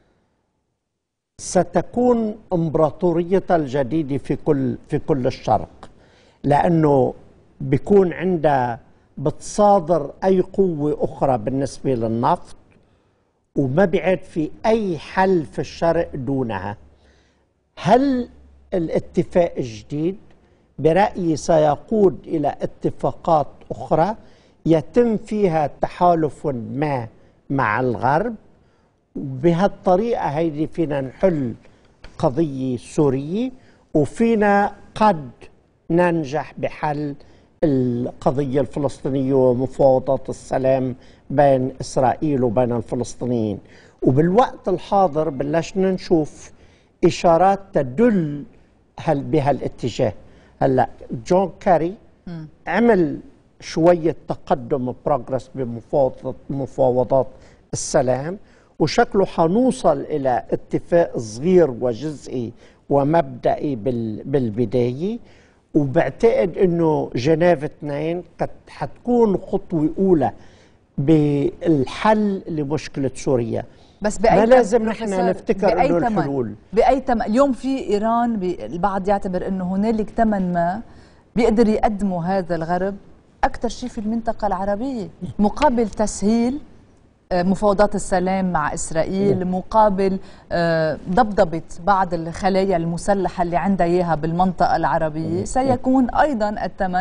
ستكون إمبراطوريتها الجديدة في كل في كل الشرق، لأنه بيكون عندها بتصادر أي قوة أخرى بالنسبة للنفط، وما بعد في أي حل في الشرق دونها. هل الاتفاق الجديد برأيي سيقود إلى اتفاقات أخرى يتم فيها تحالف ما مع الغرب، بهالطريقة هيدي فينا نحل قضية سورية، وفينا قد ننجح بحل القضية الفلسطينية ومفاوضات السلام بين إسرائيل وبين الفلسطينيين. وبالوقت الحاضر بلشنا نشوف إشارات تدل هل بهالاتجاه. هلا جون كاري م. عمل شوية تقدم بروجرس بمفاوضات مفاوضات السلام، وشكله حنوصل إلى اتفاق صغير وجزئي ومبدئي بالبداية. وبعتقد انه جنيف اثنين قد حتكون خطوة اولى بالحل لمشكلة سوريا. بس بأي ما لازم نحن نفتكر انه الحلول بأي ثمن. اليوم في ايران البعض يعتبر انه هنالك ثمن ما بيقدر يقدمه هذا الغرب اكثر شيء في المنطقة العربية، مقابل تسهيل مفاوضات السلام مع إسرائيل، مقابل ضبضبة بعض الخلايا المسلحة اللي عندها إياها بالمنطقة العربية. سيكون أيضا الثمن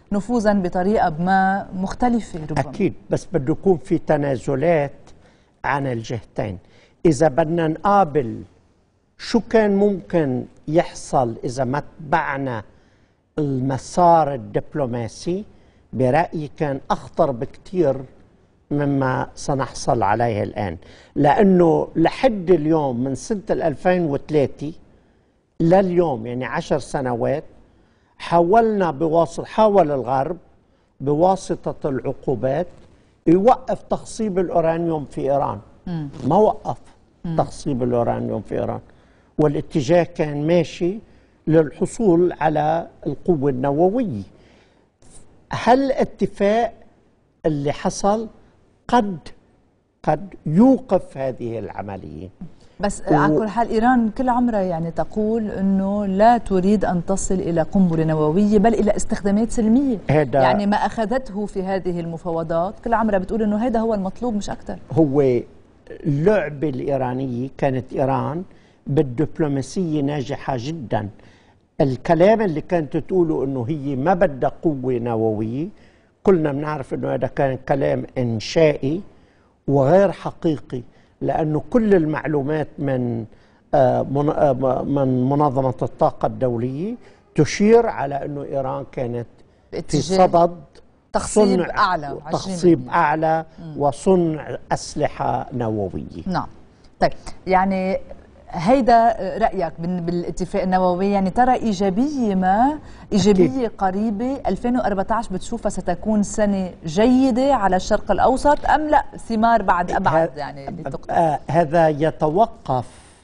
نفوذا بطريقة ما مختلفة ربما. أكيد، بس بده يكون في تنازلات عن الجهتين. إذا بدنا نقابل شو كان ممكن يحصل إذا ما تبعنا المسار الدبلوماسي، برأيي كان أخطر بكتير مما سنحصل عليه الآن، لأنه لحد اليوم من سنة ألفين وثلاثة لليوم يعني عشر سنوات حاولنا بواسطة حاول الغرب بواسطة العقوبات يوقف تخصيب الأورانيوم في إيران. م. ما وقف م. تخصيب الأورانيوم في إيران، والاتجاه كان ماشي للحصول على القوة النووية. هل الاتفاق اللي حصل قد قد يوقف هذه العملية؟ بس و... على كل حال إيران كل عمرها يعني تقول أنه لا تريد أن تصل إلى قنبلة نووية بل إلى استخدامات سلمية. هيدا... يعني ما أخذته في هذه المفاوضات كل عمرها بتقول أنه هذا هو المطلوب مش أكثر. هو اللعبة الإيرانية كانت إيران بالدبلوماسية ناجحة جدا. الكلام اللي كانت تقوله أنه هي ما بدها قوة نووية كلنا بنعرف أنه هذا كان كلام إنشائي وغير حقيقي، لأنه كل المعلومات من من منظمة الطاقة الدولية تشير على أنه إيران كانت في صدد تخصيب أعلى تخصيب أعلى وصنع أسلحة نووية. نعم. طيب يعني هيدا رأيك بالاتفاق النووي، يعني ترى إيجابية ما إيجابية أكيد. قريبة ألفين وأربعة عشر بتشوفها ستكون سنة جيدة على الشرق الأوسط أم لا ثمار بعد أبعد يعني لتقطع؟ آه هذا يتوقف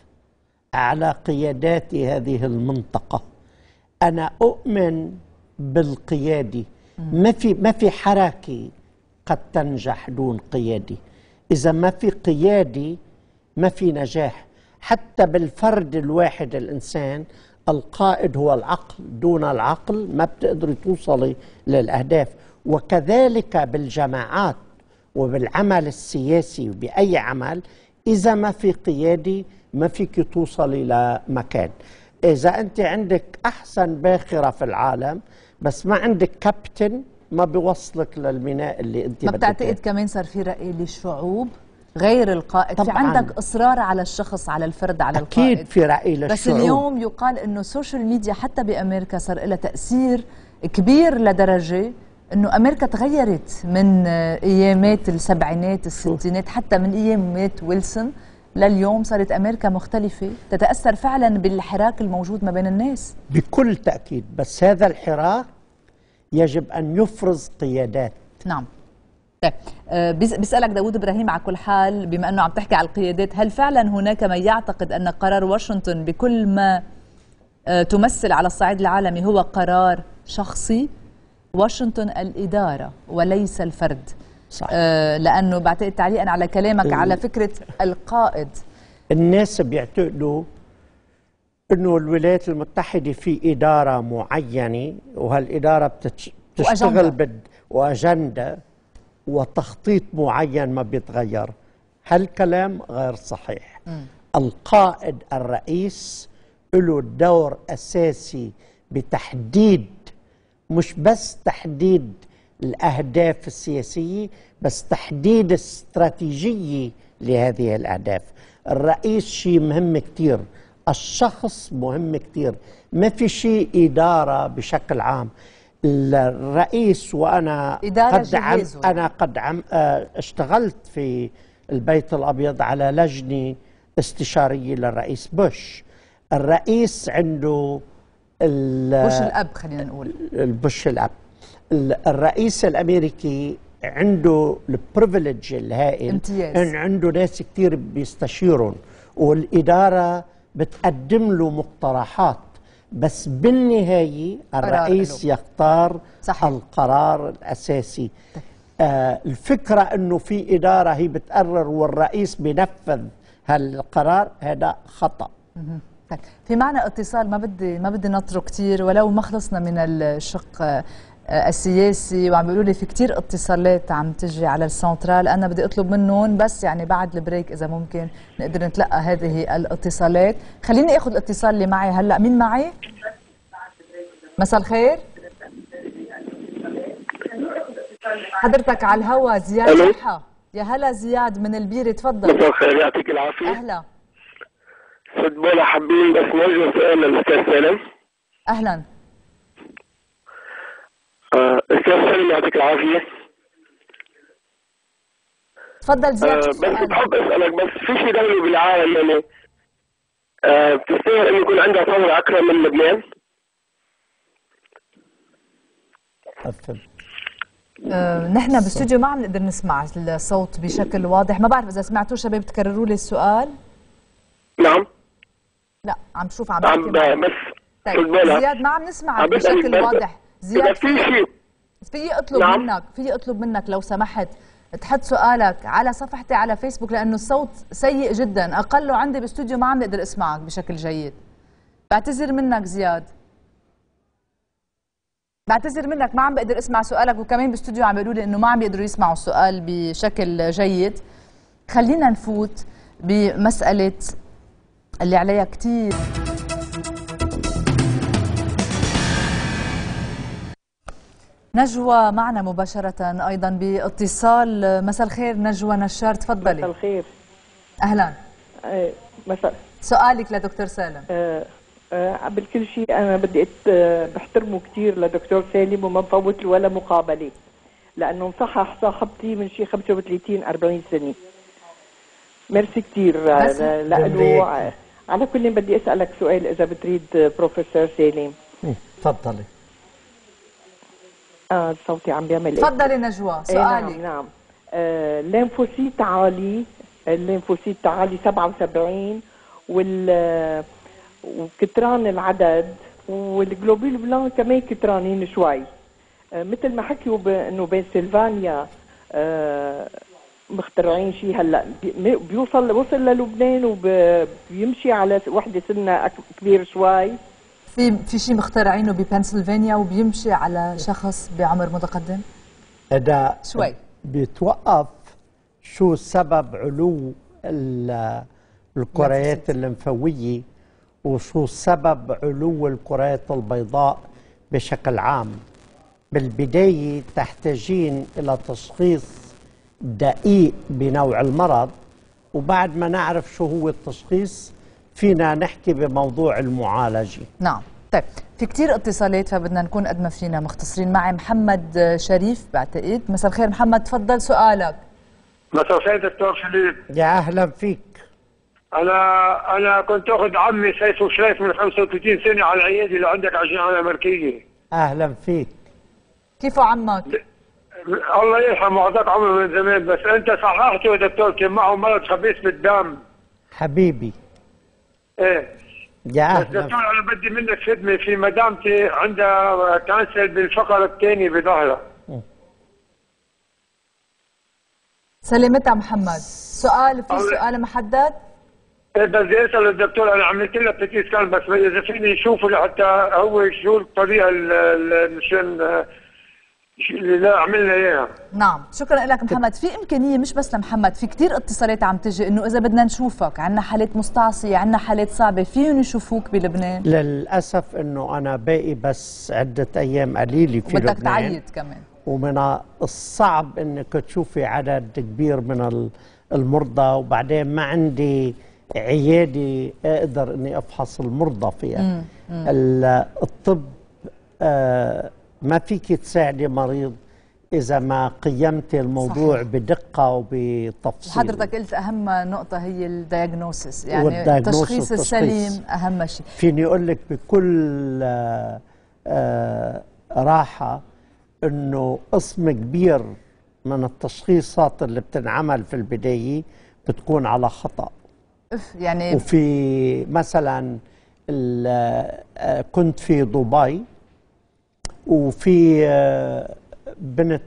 على قيادات هذه المنطقة. أنا أؤمن بالقيادة، ما في ما في حركة قد تنجح دون قيادة. إذا ما في قيادة ما في نجاح. حتى بالفرد الواحد الإنسان القائد هو العقل، دون العقل ما بتقدري توصلي للأهداف. وكذلك بالجماعات وبالعمل السياسي وبأي عمل، إذا ما في قيادة ما فيك توصلي لمكان. إذا أنت عندك أحسن باخرة في العالم بس ما عندك كابتن ما بيوصلك للميناء اللي أنت بدك. ما بتعتقد كمان صار في رأي للشعوب غير القائد؟ طبعاً. في عندك إصرار على الشخص، على الفرد، على أكيد القائد. أكيد في رأي للشعوب. بس اليوم يقال أنه السوشيال ميديا حتى بأمريكا صار لها تأثير كبير لدرجة أنه أمريكا تغيرت من أيامات السبعينات الستينات، حتى من أيامات ويلسون لليوم صارت أمريكا مختلفة، تتأثر فعلا بالحراك الموجود ما بين الناس. بكل تأكيد، بس هذا الحراك يجب أن يفرز قيادات. نعم. طيب أه بيسألك داود إبراهيم على كل حال، بما أنه عم تحكي على القيادات، هل فعلا هناك من يعتقد أن قرار واشنطن بكل ما أه تمثل على الصعيد العالمي هو قرار شخصي؟ واشنطن الإدارة وليس الفرد. صح. أه لأنه بعتقد تعليقا على كلامك على فكرة القائد، الناس بيعتقدوا أنه الولايات المتحدة في إدارة معينة وهالإدارة بتشتغل بد وأجندة وتخطيط معين ما بيتغير. هالكلام غير صحيح. م. القائد الرئيس له دور أساسي بتحديد، مش بس تحديد الأهداف السياسية، بس تحديد استراتيجية لهذه الأهداف. الرئيس شيء مهم كتير، الشخص مهم كتير، ما في شيء إدارة بشكل عام. الرئيس وأنا قد عم أنا قد عم اشتغلت في البيت الأبيض على لجنة استشارية للرئيس بوش. الرئيس عنده بوش الأب، خلينا نقول البوش الأب. الرئيس الأمريكي عنده البريفليج الهائل، امتياز، إن عنده ناس كتير بيستشيرون والإدارة بتقدم له مقترحات، بس بالنهاية الرئيس يختار صحيح. القرار الأساسي. آه الفكرة أنه في إدارة هي بتقرر والرئيس بينفذ هالقرار، هذا خطأ. في معنا اتصال، ما بدي ما بدي نطره كثير ولو ما خلصنا من الشق السياسي، وعم بيقولوا لي في كثير اتصالات عم تجي على السنترال. انا بدي اطلب منهم بس يعني بعد البريك اذا ممكن نقدر نتلقى هذه الاتصالات. خليني اخذ الاتصال اللي معي هلا. مين معي؟ مساء الخير. حضرتك على الهوا زياد صحة. يا هلا زياد من البيرة، تفضل. مساء الخير، يعطيك العافية. أهلا. ست بولا، حابين بس نوجه سؤال للأستاذ سالم. أهلا. آه، أستاذ سالم يعطيك العافية. تفضل زياد. آه بس بحب أسألك، بس في شي دولة بالعالم يعني آه بتستاهل إنه يكون عندها ثورة أكثر من لبنان؟ أفهم. آه، نحن بالاستوديو ما عم نقدر نسمع الصوت بشكل واضح، ما بعرف اذا سمعتوه شباب، تكرروا لي السؤال. نعم. لا عم شوف عم عم بس طيب زياد ما عم نسمعك بشكل واضح. زياد في شيء في اطلب نعم. منك في اطلب منك لو سمحت تحط سؤالك على صفحتي على فيسبوك، لانه الصوت سيء جدا، اقله عندي بالاستوديو ما عم نقدر اسمعك بشكل جيد. بعتذر منك زياد، بعتذر منك، ما عم بقدر اسمع سؤالك، وكمان بالاستوديو عم بيقولوا لي انه ما عم بيقدروا يسمعوا السؤال بشكل جيد. خلينا نفوت بمسألة اللي عليها كثير. نجوى معنا مباشرة أيضا باتصال. مساء الخير نجوى نشار، تفضلي. مساء الخير. أهلا. أه مساء. سؤالك لدكتور سالم. أه أه قبل كل شيء أنا بدي أه بحترمه كثير لدكتور سالم، وما بفوت له ولا مقابلة، لأنه مصحح صاحبتي من شيء خمسة وثلاثين أربعين سنة. ميرسي كثير لأنه. على كل بدي أسألك سؤال إذا بتريد بروفيسور سالم. تفضلي. اه صوتي عم بيعمل ايه؟ تفضلي نجوى سؤالي. نعم نعم. آه الليمفوسيت عالي، الليمفوسيت عالي سبعة وسبعين، وال وكتران العدد، والجلوبول بلان كمان كترانين شوي. آه مثل ما حكيوا انه بنسلفانيا آه مخترعين شيء هلا بيوصل وصل للبنان وبيمشي على وحده سنها كبير شوي. في في شيء مخترعينه ببنسلفانيا وبيمشي على شخص بعمر متقدم؟ هذا شوي بيتوقف شو سبب علو الكريات الليمفاوية وشو سبب علو الكريات البيضاء بشكل عام. بالبداية تحتاجين إلى تشخيص دقيق بنوع المرض، وبعد ما نعرف شو هو التشخيص فينا نحكي بموضوع المعالجة. نعم. طيب في كتير اتصالات فبدنا نكون قد ما فينا مختصرين. معي محمد شريف بعتقد. مساء الخير محمد، تفضل سؤالك. مساء الخير دكتور شريف. يا أهلا فيك. أنا أنا كنت أخذ عمي سيف وشريف من خمسة وثلاثين سنة على العيادة اللي عندك على الجامعة الأمريكية. أهلا فيك. كيفه عمك؟ الله يرحمه، أعطاك عمره من زمان، بس أنت صححته يا دكتور، كان معه مرض خبيث بالدم. حبيبي. إيه. يا أهلا. بس دكتور أنا بدي منك خدمة، في مدامتي عندها كانسر بالفقرة الثانية بظهرها. سلامتها محمد. سؤال في سؤال محدد؟ إيه بدي أسأل الدكتور، أنا عملت لها بي تي سكان، بس إذا فيني يشوفوا لحتى هو شو الطريقة مشان اللي عملنا اياها. نعم شكرا لك محمد. في امكانيه مش بس لمحمد، في كثير اتصالات عم تجي انه اذا بدنا نشوفك، عندنا حالات مستعصيه، عندنا حالات صعبه، فيهم يشوفوك بلبنان؟ للاسف انه انا باقي بس عده ايام قليله في لبنان، بدك تعيد كمان، ومن الصعب انك تشوفي عدد كبير من المرضى، وبعدين ما عندي عياده اقدر اني افحص المرضى فيها. مم. مم. الطب آه ما فيك تساعدي مريض إذا ما قيمتي الموضوع صحيح. بدقة وبتفصيل. حضرتك قلت أهم نقطة هي الدياغنوسيس، يعني التشخيص السليم أهم شيء. فيني أقول لك بكل آآ آآ راحة إنه قسم كبير من التشخيصات اللي بتنعمل في البداية بتكون على خطأ. يعني وفي مثلا كنت في دبي وفي بنت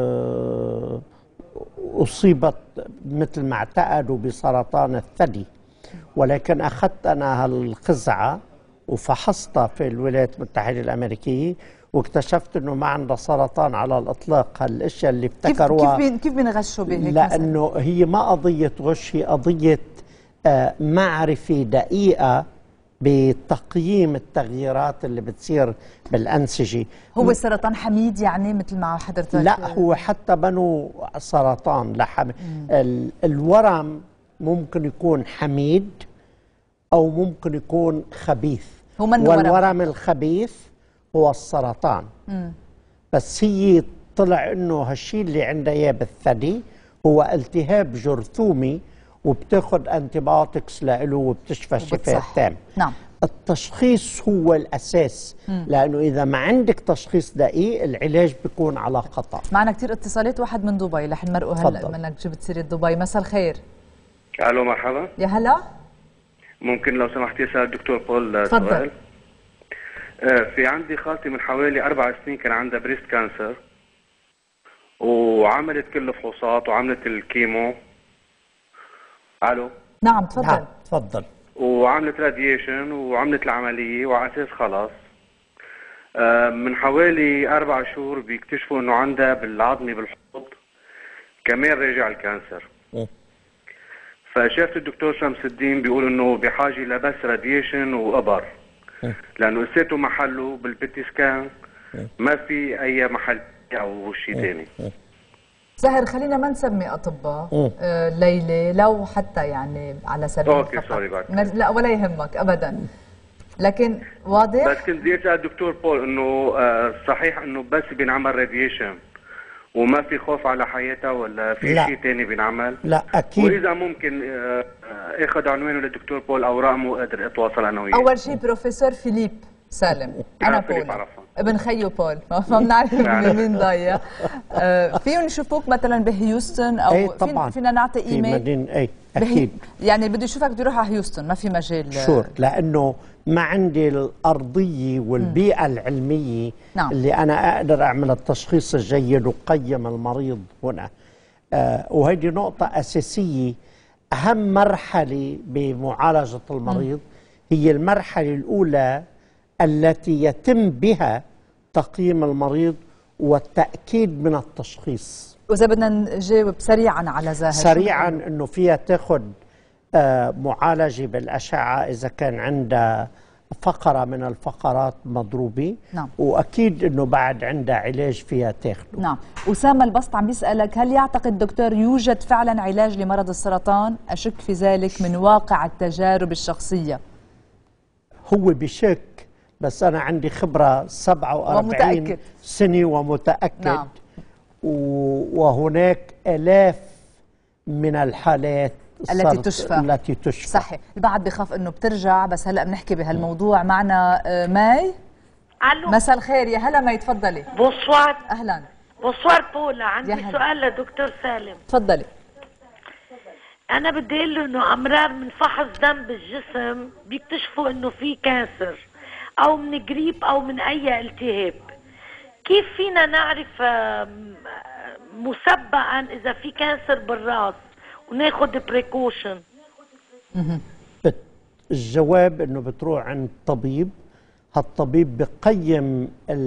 أصيبت مثل ما اعتقدوا بسرطان الثدي، ولكن أخذت أنا هالقزعة وفحصتها في الولايات المتحدة الأمريكية واكتشفت أنه ما عندها سرطان على الإطلاق. هالأشياء اللي ابتكروها كيف كيف بنغشوا بهيك؟ لأنه هي ما قضية غش، هي قضية معرفة دقيقة بتقييم التغييرات اللي بتصير بالأنسجة. هو سرطان حميد يعني مثل ما حضرتك؟ لا، هو حتى بنو سرطان لحم. الورم ممكن يكون حميد أو ممكن يكون خبيث، هو من والورم ورم. الخبيث هو السرطان. مم. بس هي طلع انه هالشيء اللي عندها اياه بالثدي هو التهاب جرثومي، وبتاخذ انتيبيوتكس له وبتشفى شفاء تام. نعم. التشخيص هو الاساس، مم. لانه اذا ما عندك تشخيص دقيق العلاج بيكون على خطا. معنا كثير اتصالات، واحد من دبي رح نمرقه هلا منك جبت سيره دبي. مساء الخير. الو مرحبا. يا هلا. ممكن لو سمحتي اسال الدكتور بول تفضل. سؤال؟ آه في عندي خالتي من حوالي اربع سنين كان عندها بريست كانسر، وعملت كل الفحوصات وعملت الكيمو. الو. نعم تفضل. نعم تفضل. وعملت راديشن وعملت العمليه وعلى اساس خلاص. آه من حوالي اربع شهور بيكتشفوا انه عندها بالعظمه بالحوض كمان راجع الكانسر. م. فشافت الدكتور شمس الدين بيقول انه بحاجه لبس راديشن وابر، لانه قسيته محله بالبيتي سكان ما في اي محل او شيء ثاني. زهر خلينا ما نسمي اطباء آه ليلى، لو حتى يعني على سبيل اوكي سوري بعد. لا ولا يهمك ابدا، لكن واضح. بس كنت بدي اسال الدكتور بول انه آه صحيح انه بس بينعمل راديشن وما في خوف على حياتها، ولا في شيء ثاني بينعمل؟ لا اكيد. واذا ممكن آه اخذ عنوانه للدكتور بول او رقمه اقدر اتواصل انا وياه. اول شيء بروفيسور فيليب سالم، انا بول ابن خيو بول، ما بنعرف مين ضايع. آه فيهم نشوفوك مثلا بهيوستن او اي طبعا فينا نعطي ايميل في مدينة. اي اكيد يعني بده يشوفك بده يروح على هيوستن، ما في مجال. شور، لانه ما عندي الارضيه والبيئه م. العلميه نعم. اللي انا اقدر اعمل التشخيص الجيد وقيم المريض هنا. آه وهذه نقطه اساسيه. اهم مرحله بمعالجه المريض م. هي المرحله الاولى التي يتم بها تقييم المريض والتاكيد من التشخيص. واذا بدنا نجاوب سريعا على زاهر، سريعا انه فيها تاخذ آه معالجه بالاشعه اذا كان عندها فقره من الفقرات مضروبه. نعم. واكيد انه بعد عندها علاج فيها تاخذه. نعم. اسامه البسط عم بيسالك، هل يعتقد دكتور يوجد فعلا علاج لمرض السرطان؟ اشك في ذلك من واقع التجارب الشخصيه. هو بشك، بس انا عندي خبره سبعة وأربعين ومتأكد. سنه ومتاكد. نعم. وهناك آلاف من الحالات التي تشفى التي تشفى صحيح. البعض بخاف انه بترجع، بس هلا بنحكي بهالموضوع. معنا ماي. الو. مساء الخير. يا هلا ماي، تفضلي. بونسوار. اهلا. بونسوار بولا، عندي سؤال لدكتور سالم. تفضلي. انا بدي اقول له انه امرار من فحص دم بالجسم بيكتشفوا انه في كانسر او من جريب او من اي التهاب. كيف فينا نعرف مسبقا اذا في كانسر بالراس وناخذ بريكوشن؟ الجواب انه بتروح عند طبيب، هالطبيب بقيم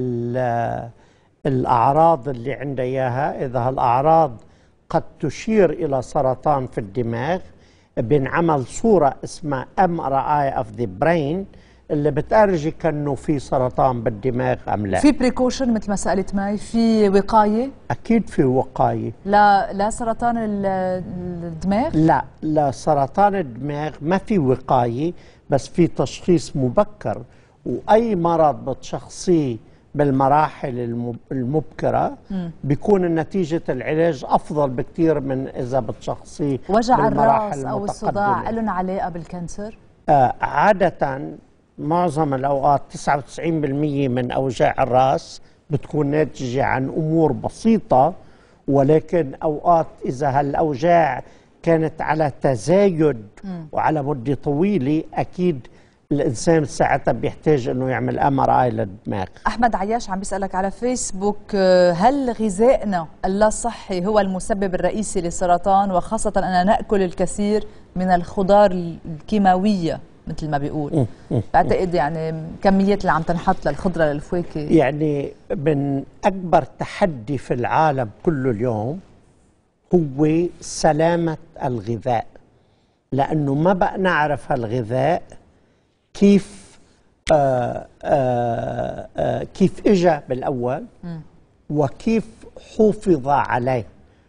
الاعراض اللي عندها اياها. اذا هالاعراض قد تشير الى سرطان في الدماغ بنعمل صوره اسمها ام ار اي اوف ذا برين اللي بتأرجك انه في سرطان بالدماغ ام لا. في بريكوشن مثل ما سالت ماي، في وقايه؟ اكيد في وقايه. لا لا سرطان الدماغ؟ لا لا سرطان الدماغ ما في وقايه، بس في تشخيص مبكر، واي مرض بتشخصيه بالمراحل المبكره م. بيكون نتيجه العلاج افضل بكثير من اذا بتشخصيه وجع بالمراحل الراس او الصداع لهم علاقه بالكانسر؟ آه عاده معظم الأوقات تسعة وتسعين بالمئة من أوجاع الرأس بتكون ناتجة عن أمور بسيطة، ولكن أوقات إذا هالأوجاع كانت على تزايد وعلى مدة طويلة أكيد الإنسان ساعتها بيحتاج أنه يعمل ام ار اي للدماغ. أحمد عياش عم بيسألك على فيسبوك، هل غذائنا اللا صحي هو المسبب الرئيسي للسرطان، وخاصة أننا نأكل الكثير من الخضار الكيماوية مثل ما بيقول؟ بعتقد يعني كميات اللي عم تنحط للخضرة للفواكه. يعني من أكبر تحدي في العالم كله اليوم هو سلامة الغذاء، لأنه ما بقى نعرف هالغذاء كيف آآ آآ آآ كيف اجى بالاول وكيف حُفظ عليه.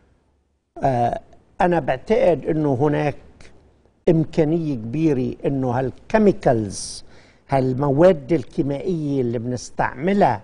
انا بعتقد انه هناك امكانيه كبيره انه هالكيميكالز، هالمواد الكيميائيه اللي بنستعملها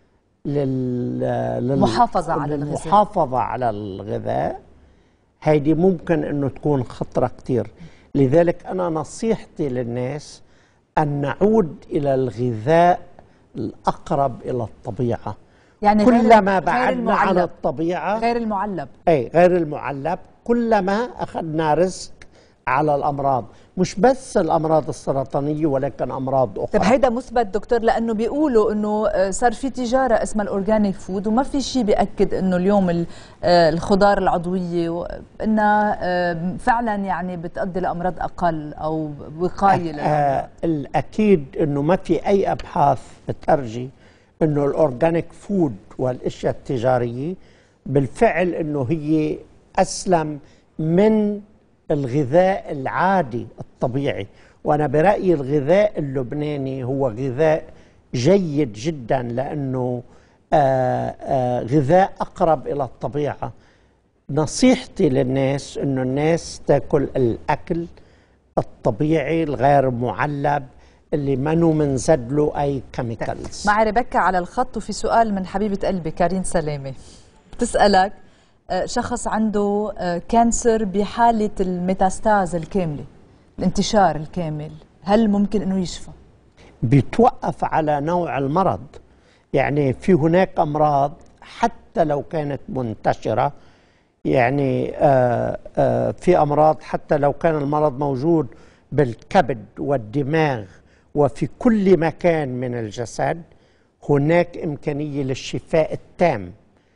للمحافظه على الغذاء للمحافظه على الغذاء هيدي ممكن انه تكون خطره كثير. لذلك انا نصيحتي للناس ان نعود الى الغذاء الاقرب الى الطبيعه، يعني كلما غير بعدنا غير عن الطبيعه، غير المعلب، اي غير المعلب، كلما اخذنا رزق على الامراض، مش بس الامراض السرطانيه ولكن امراض اخرى. طيب هيدا مثبت دكتور، لانه بيقولوا انه صار في تجاره اسمها الاورجانيك فود، وما في شيء بياكد انه اليوم الخضار العضويه انها فعلا يعني بتؤدي لامراض اقل او وقايه للامراض. الاكيد انه ما في اي ابحاث بترجي انه الاورجانيك فود والاشياء التجاريه بالفعل انه هي اسلم من الغذاء العادي الطبيعي. وانا برايي الغذاء اللبناني هو غذاء جيد جدا لانه آآ آآ غذاء اقرب الى الطبيعه. نصيحتي للناس انه الناس تاكل الاكل الطبيعي الغير معلب اللي منو منزد له اي كيميكالز. مع ريبيكا على الخط، وفي سؤال من حبيبه قلبي كارين سلامه بتسالك، شخص عنده كانسر بحالة الميتاستاز الكاملة، الانتشار الكامل، هل ممكن أنه يشفى؟ بيتوقف على نوع المرض. يعني في هناك أمراض حتى لو كانت منتشرة، يعني آآ آآ في أمراض حتى لو كان المرض موجود بالكبد والدماغ وفي كل مكان من الجسد، هناك إمكانية للشفاء التام.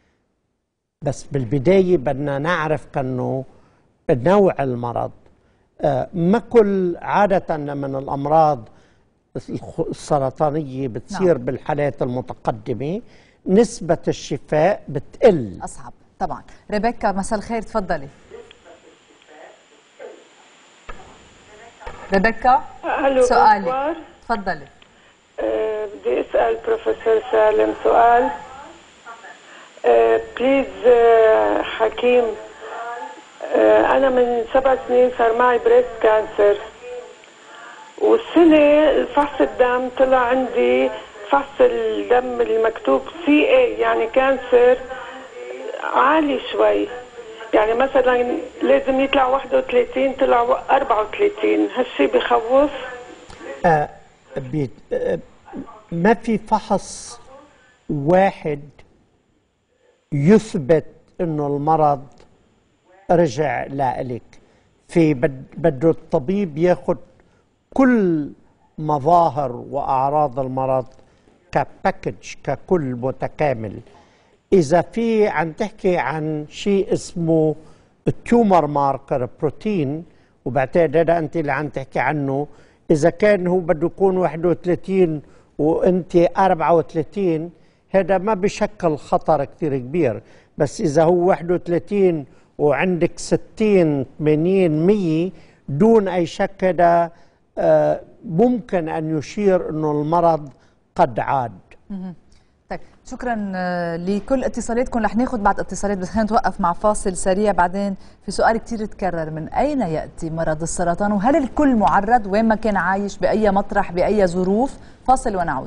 بس بالبداية بدنا نعرف كأنه نوع المرض. آه ما كل عادة من الأمراض السرطانية بتصير نعم. بالحالات المتقدمة نسبة الشفاء بتقل، أصعب طبعا. ريبيكا مساء الخير، تفضلي. ريبيكا سؤالك، تفضلي. أه بدي أسأل بروفيسور سالم سؤال. أه بليز أه حكيم، أه أنا من سبع سنين صار معي بريست كانسر، والسنة الفحص الدم طلع عندي فحص الدم المكتوب سي اي، يعني كانسر عالي شوي، يعني مثلا لازم يطلع واحد وثلاثين طلع أربعة وثلاثين، هالشي بخوف؟ آه بي آه ما في فحص واحد يثبت انه المرض رجع لإلك. في بد بده الطبيب ياخذ كل مظاهر واعراض المرض كباكج، ككل متكامل. اذا في عم تحكي عن شيء اسمه التيومر ماركر بروتين، وبعتقد هذا انت اللي عم تحكي عنه، اذا كان هو بده يكون واحد وثلاثين وانت أربعة وثلاثين، هذا ما بشكل خطر كثير كبير. بس اذا هو واحد وثلاثين وعندك ستين ثمانين مية، دون اي شك هذا آه ممكن ان يشير انه المرض قد عاد. طيب شكرا لكل اتصالاتكم. رح ناخذ بعد اتصالات، بس خلينا نتوقف مع فاصل سريع. بعدين في سؤال كثير تكرر، من اين ياتي مرض السرطان، وهل الكل معرض وين ما كان عايش باي مطرح باي ظروف؟ فاصل ونعود.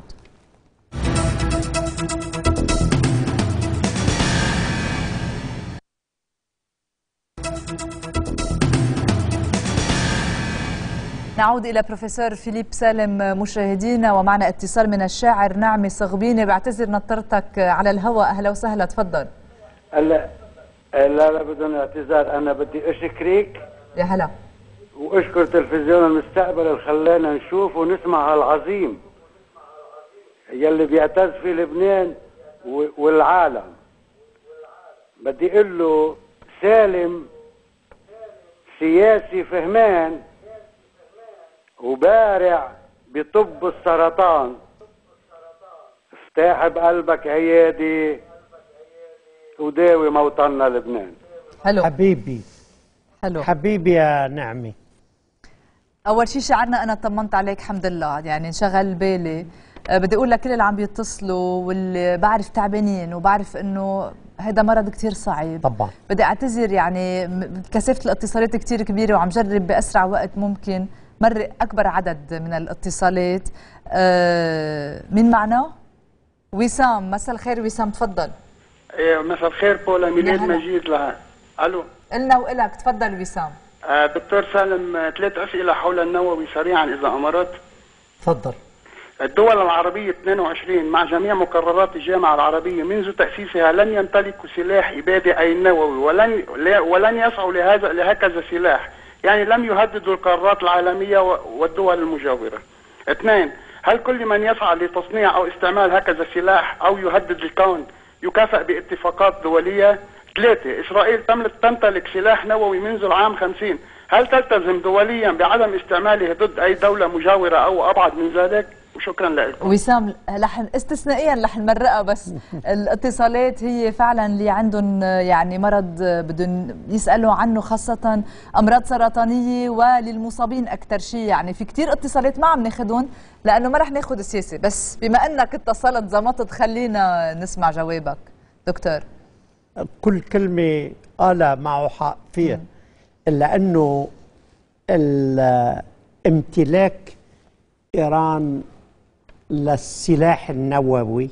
نعود إلى بروفيسور فيليب سالم مشاهدينا، ومعنا اتصال من الشاعر نعمي صغبيني. بعتذر نطرتك على الهواء، أهلا وسهلا، تفضل. لا لا لا بدون اعتذار، أنا بدي أشكرك. يا هلا. وأشكر تلفزيون المستقبل اللي خلانا نشوف ونسمع هالعظيم يلي بيعتز في لبنان والعالم. بدي أقول له سالم سياسي فهمان وبارع بطب السرطان، افتح بقلبك عيادي وداوي موطننا لبنان. حلو حبيبي. حلو حبيبي يا نعمي. اول شيء شعرنا انا طمنت عليك الحمد لله، يعني انشغل بالي. أه بدي اقول لكل اللي عم بيتصلوا واللي بعرف تعبانين وبعرف انه هذا مرض كتير صعب طبعا. بدي اعتذر، يعني كثافه الاتصالات كتير كبيره وعم جرب باسرع وقت ممكن مر اكبر عدد من الاتصالات. أه مين معنا؟ وسام. مساء الخير وسام، تفضل. ايه مساء الخير بولا، ميلاد مجيد لها. الو. النا والك، تفضل وسام. آه دكتور سالم، آه ثلاث اسئله حول النووي سريعا اذا امرت. تفضل. الدول العربيه اثنين وعشرين مع جميع مقررات الجامعه العربيه منذ تاسيسها لن يمتلكوا سلاح ابادي اي نووي، ولن ولن يسعوا لهذا لهكذا سلاح، يعني لم يهددوا القارات العالميه والدول المجاوره. اثنين، هل كل من يسعى لتصنيع او استعمال هكذا سلاح او يهدد الكون يكافئ باتفاقات دوليه؟ ثلاثة، إسرائيل تمتلك سلاح نووي منذ العام خمسين، هل تلتزم دوليا بعدم استعماله ضد أي دولة مجاورة أو أبعد من ذلك؟ وشكرا لكم. وسام، رح استثنائيا رح نمرقها، بس الاتصالات هي فعلا اللي عندهم يعني مرض بدهم يسألوا عنه، خاصة أمراض سرطانية وللمصابين أكثر شيء. يعني في كتير اتصالات ما عم ناخذهم لأنه ما رح ناخذ السياسة، بس بما أنك اتصلت زمطت خلينا نسمع جوابك دكتور. كل كلمة قالها معه حق فيها، إلا أنه امتلاك إيران للسلاح النووي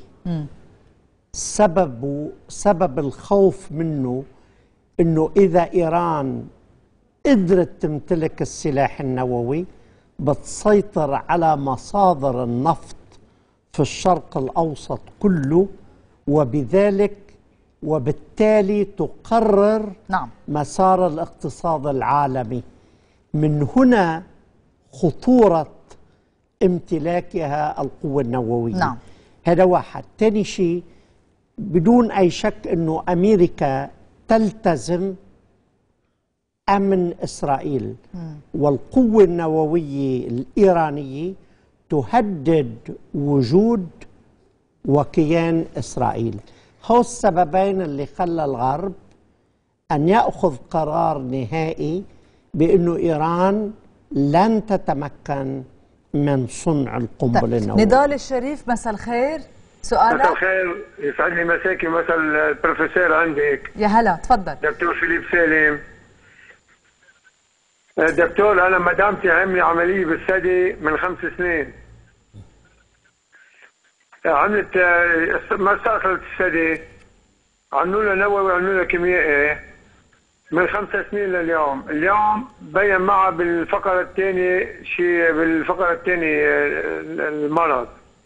سببه سبب الخوف منه أنه إذا إيران قدرت تمتلك السلاح النووي بتسيطر على مصادر النفط في الشرق الأوسط كله، وبذلك وبالتالي تقرر نعم. مسار الاقتصاد العالمي. من هنا خطورة امتلاكها القوة النووية. نعم. هذا واحد. ثاني شيء، بدون أي شك أنه أمريكا تلتزم أمن إسرائيل، م. والقوة النووية الإيرانية تهدد وجود وكيان إسرائيل. هو السببين اللي خلى الغرب أن يأخذ قرار نهائي بأنه إيران لن تتمكن من صنع القنبلة النووية. نضال الشريف، مساء الخير. سؤالك؟ مساء الخير، يسعد لي مساكي. مساء البروفيسور عندك. يا هلا، تفضل. دكتور فيليب سالم. دكتور، أنا مدامتي عملي عملية بالثدي من خمس سنين. عملت ما استأخرت الثدي، عملوا لها نووي وعملوا لها كيميائي من خمس سنين لليوم. اليوم بين معها بالفقرة الثانية شيء، بالفقرة الثانية المرض.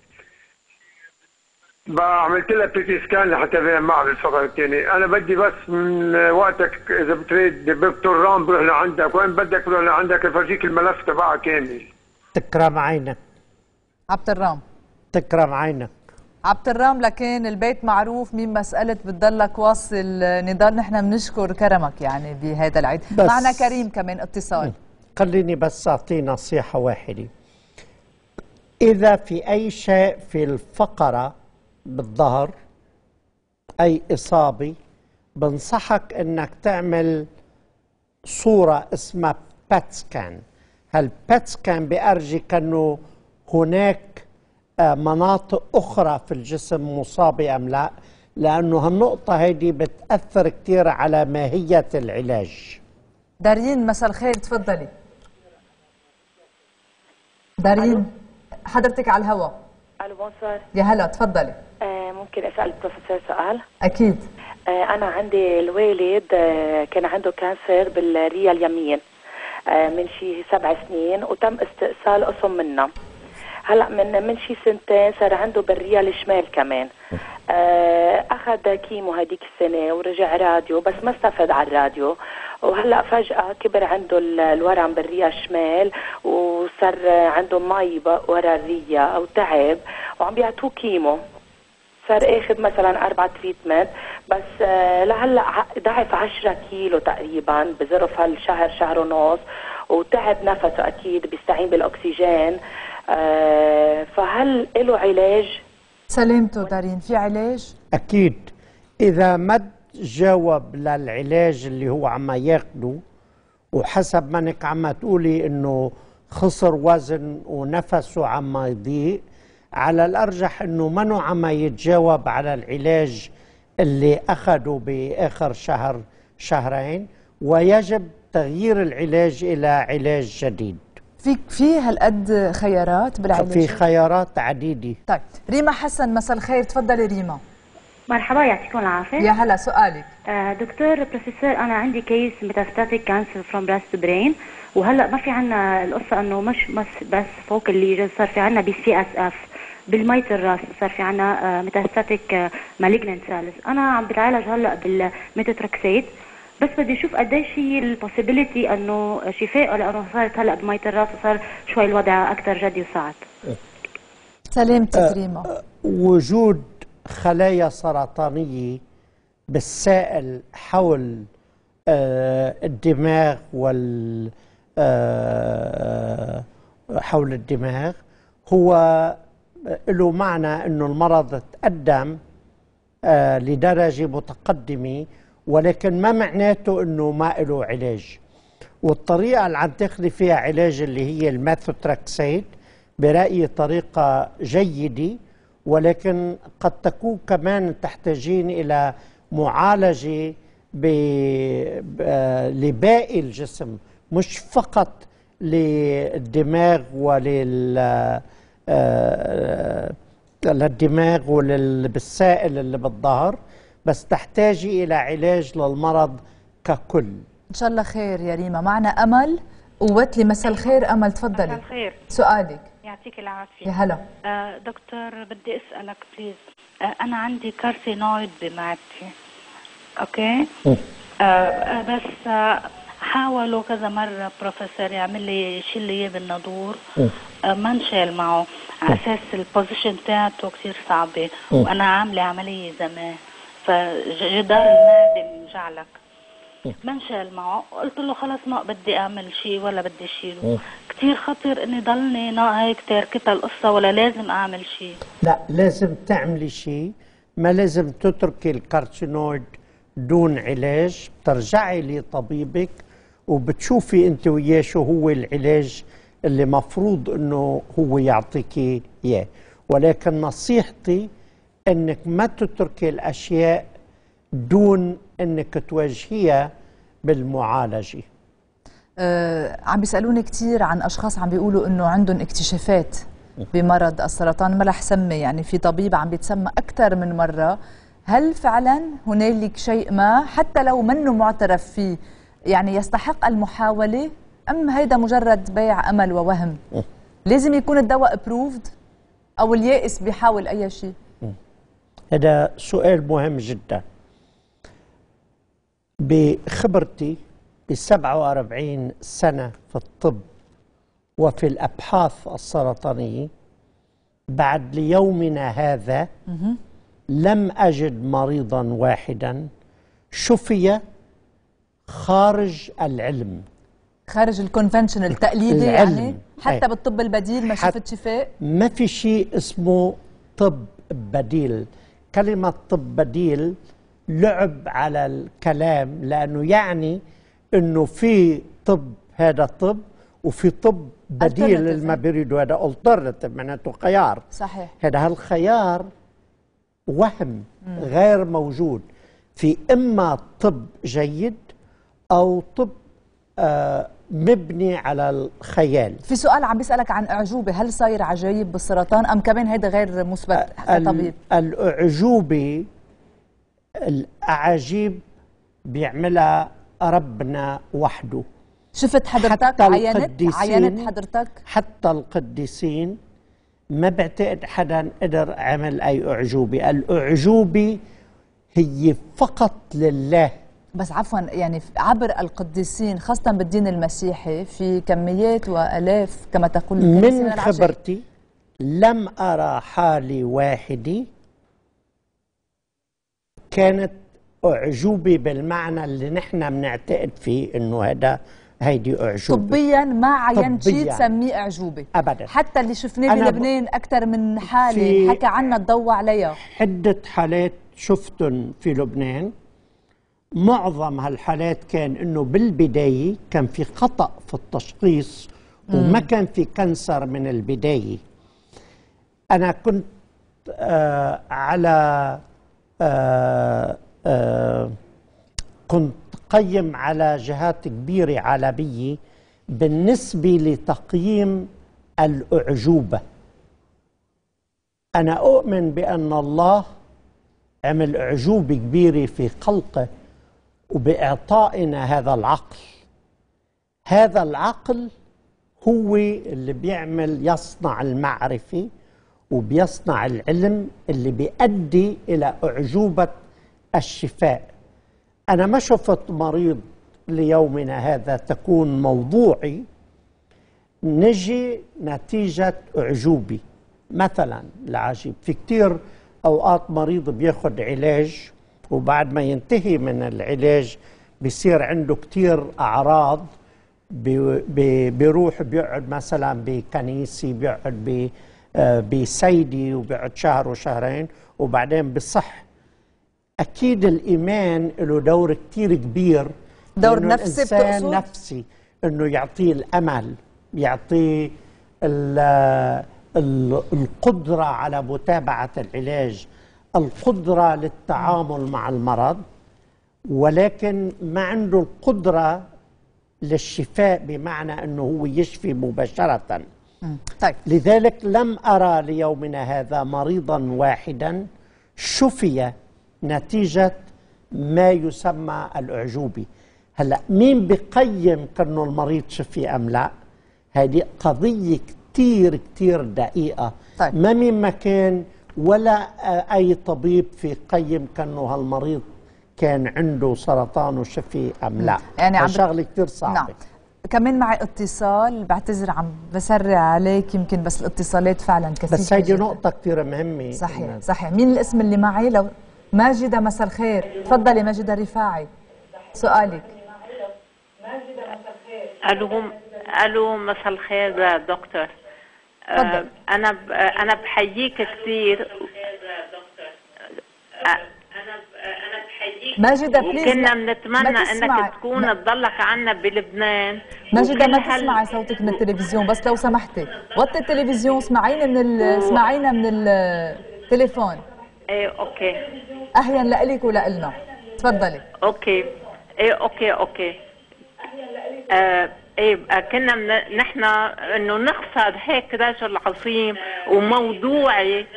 بقى عملت لها بي تي سكان لحتى بين معها بالفقرة الثانية. أنا بدي بس من وقتك إذا بتريد دكتور رام بروح لعندك، وين بدك بروح لعندك أفرجيك الملف تبعها كامل. تكرم عينك عبد الرام. تكرم عينك عبد الرام، لكن البيت معروف مين مسألة بتضلك واصل. نضال نحن بنشكر كرمك يعني بهذا العيد. معنا كريم كمان اتصال. خليني بس أعطي نصيحة واحدة. إذا في أي شيء في الفقرة بالظهر أي إصابة، بنصحك أنك تعمل صورة اسمها بات سكان. هالبات سكان بأرجيك أنه هناك مناطق أخرى في الجسم مصابة أم لا، لأنه هالنقطة هذه بتأثر كتير على ماهية العلاج. دارين، مساء الخير، تفضلي. دارين، حضرتك على الهواء. الو بونسوار. يا هلا، تفضلي. آه ممكن اسال البروفيسور سؤال؟ اكيد. آه انا عندي الوالد آه كان عنده كانسر بالرئه اليمين آه من شي سبع سنين، وتم استئصال قسم منه. هلا من من شي سنتين صار عنده بالرئه الشمال كمان. آه اخذ كيمو هديك السنه ورجع راديو، بس ما استفاد على الراديو، وهلا فجأة كبر عنده الورم بالرئه الشمال، وصار عنده مي ورا الرئه او تعب، وعم بيعطوه كيمو. صار اخذ مثلا اربع تريتمنت، بس آه لهلا ضعف عشرة كيلو تقريبا بظرف هالشهر شهر ونص، وتعب نفسه اكيد، بيستعين بالاكسجين. آه فهل له علاج؟ سلامته دارين، في علاج؟ أكيد. إذا ما تجاوب للعلاج اللي هو عم ياخده، وحسب ما انك عم تقولي انه خسر وزن ونفسه عم يضيق، على الأرجح أنه منه عم يتجاوب على العلاج اللي أخذه بآخر شهر شهرين، ويجب تغيير العلاج إلى علاج جديد. في في هالقد خيارات بالعلاج؟ في خيارات عديدة. طيب ريما حسن، مساء الخير، تفضلي ريما. مرحبا، يعطيكم العافية. يا هلا، سؤالك. آه دكتور بروفيسور، أنا عندي كيس ميتاستاتيك كانسر فروم براست برين، وهلا ما في عنا القصة إنه مش بس بس فوق الليجن، صار في عنا بالسي اس اف بالميت الراس، صار في عنا آه ميتاستاتيك مالجننت سيلز. أنا عم بتعالج هلا بالميتوتركسيت، بس بدي اشوف قديش هي البوسيبيليتي انه شفاء، لانه صارت هلا بميت الراس وصار شوي الوضع اكثر جدي وصعب. سلامتك ريما. وجود خلايا سرطانيه بالسائل حول آه الدماغ وال آه حول الدماغ هو له معنى انه المرض تقدم آه لدرجه متقدمه، ولكن ما معناته انه ما له علاج. والطريقه اللي عم تاخذي فيها علاج اللي هي الميثوتركسيت برأيي طريقه جيده، ولكن قد تكون كمان تحتاجين الى معالجه لباقي الجسم، مش فقط للدماغ ولل للدماغ وللسائل اللي بالظهر، بس تحتاجي إلى علاج للمرض ككل. إن شاء الله خير يا ريما. معنا أمل ووتلي. مساء الخير أمل، تفضلي. مساء الخير. سؤالك. يعطيك العافية. يا هلا. آه دكتور، بدي أسألك بليز. آه أنا عندي كارسينويد بمعدتي. أوكي؟ آه بس آه حاولوا كذا مرة بروفيسور يعمل لي يشيل لي اياه بالنادور، آه ما انشال معه على أساس البوزيشن تاعته كثير صعبة، وأنا عاملة عملية زمان فجدار المعدة مجعلك، ما انشال معه. قلت له خلص ما بدي اعمل شيء ولا بدي اشيله، كثير خطر اني ضلني نا هيك تاركتها القصه، ولا لازم اعمل شيء؟ لا، لازم تعملي شيء، ما لازم تتركي الكارسينويد دون علاج. بترجعي لطبيبك وبتشوفي انت وياه شو هو العلاج اللي مفروض انه هو يعطيكي اياه، ولكن نصيحتي انك ما تتركي الاشياء دون انك تواجهيها بالمعالجه. آه عم بيسالوني كثير عن اشخاص عم بيقولوا انه عندهم اكتشافات بمرض السرطان، ما رح سمي، يعني في طبيب عم بيتسمى اكثر من مره. هل فعلا هنالك شيء ما حتى لو منه معترف فيه يعني يستحق المحاوله، ام هيدا مجرد بيع امل ووهم؟ لازم يكون الدواء ابروفد او اليائس بيحاول اي شيء؟ هذا سؤال مهم جدا. بخبرتي ب سبعة وأربعين سنة في الطب وفي الأبحاث السرطانية، بعد ليومنا هذا لم أجد مريضا واحدا شفي خارج العلم، خارج الكونفنشن التقليدي، يعني حتى أي. بالطب البديل ما شفت شفاء؟ ما في شيء اسمه طب بديل. كلمة طب بديل لعب على الكلام، لأنه يعني أنه في طب هذا طب وفي طب بديل اللي ما بيريدوا، هذا alternative معناته خيار. صحيح. هذا هالخيار وهم مم. غير موجود. في إما طب جيد أو طب آه مبني على الخيال. في سؤال عم بيسألك عن أعجوبة، هل صاير عجايب بالسرطان أم كمان هيدا غير مثبت كطبيب؟ الأعجوبة الأعاجيب بيعملها ربنا وحده. شفت حضرتك عينت عينت حضرتك؟ حتى القديسين ما بعتقد حدا قدر عمل أي أعجوبة. الأعجوبة هي فقط لله. بس عفوا، يعني عبر القديسين خاصة بالدين المسيحي في كميات وآلاف كما تقول من خبرتي لم أرى حالة واحدة كانت أعجوبة بالمعنى اللي نحن بنعتقد فيه إنه هذا هيدي أعجوبة. طبيا ما عينت شيء تسميه أعجوبة أبدا. حتى اللي شفناه بلبنان أكثر من حالة حكى عنا تضوى عليها. عدة حالات شفتن في لبنان، معظم هالحالات كان إنه بالبداية كان في خطأ في التشخيص وما كان في كانسر من البداية. أنا كنت آه على آه آه كنت قيم على جهات كبيرة عالمية بالنسبة لتقييم الأعجوبة. أنا أؤمن بأن الله عمل أعجوبة كبيرة في خلقه وبإعطائنا هذا العقل. هذا العقل هو اللي بيعمل يصنع المعرفة وبيصنع العلم اللي بيؤدي إلى أعجوبة الشفاء. أنا ما شفت مريض ليومنا هذا تكون موضوعي نجي نتيجة أعجوبة. مثلا العجيب في كتير أوقات مريض بياخد علاج وبعد ما ينتهي من العلاج بيصير عنده كتير أعراض، بي بي بيروح بيقعد مثلا بكنيسة، بيقعد بسيدي وبيقعد شهر وشهرين وبعدين بصح. أكيد الإيمان له دور كتير كبير، دور نفسي بتقصد؟ نفسي، إنه يعطيه الأمل، يعطيه القدرة على متابعة العلاج، القدرة للتعامل مع المرض، ولكن ما عنده القدرة للشفاء بمعنى أنه هو يشفي مباشرة. طيب. لذلك لم أرى ليومنا هذا مريضا واحدا شفي نتيجة ما يسمى الأعجوبة. هلأ مين بقيم كأنه المريض شفي أم لا؟ هذه قضية كتير كتير دقيقة. طيب. ما من مكان ولا أي طبيب في قيم كأنه هالمريض كان عنده سرطان وشفي أم لا. يعني عم شغلة كتير صعبة. نعم. كمان معي اتصال، بعتذر عم بسرع عليك يمكن بس الاتصالات فعلا كثيرة. بس هيدي نقطة كتير مهمة. صحيح صحيح. مين الاسم اللي معي؟ لو ماجدة، مساء الخير. تفضلي ماجدة رفاعي، سؤالك. الو الو مساء الخير دكتور. آه انا ب... انا بحييك كثير. ماجدة بليز، وكنا بنتمنى انك تكون ما... تضلك عنا بلبنان. ماجدة ما هل... تسمعي صوتك من التلفزيون، بس لو سمحتي وطي التلفزيون، اسمعينا من ال... اسمعينا من التليفون. ايه اوكي. اهين لإلك ولإلنا، تفضلي. اوكي ايه اوكي اوكي. آه ايه كنا من... نحن انه نخسر هيك رجل عظيم وموضوعي.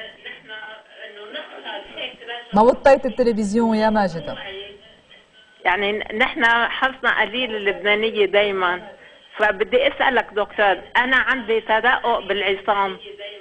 ما وطيت التلفزيون يا ماجدة. يعني نحن حظنا قليل اللبنانية دايما. فبدي اسألك دكتور، انا عندي ترقق بالعظام.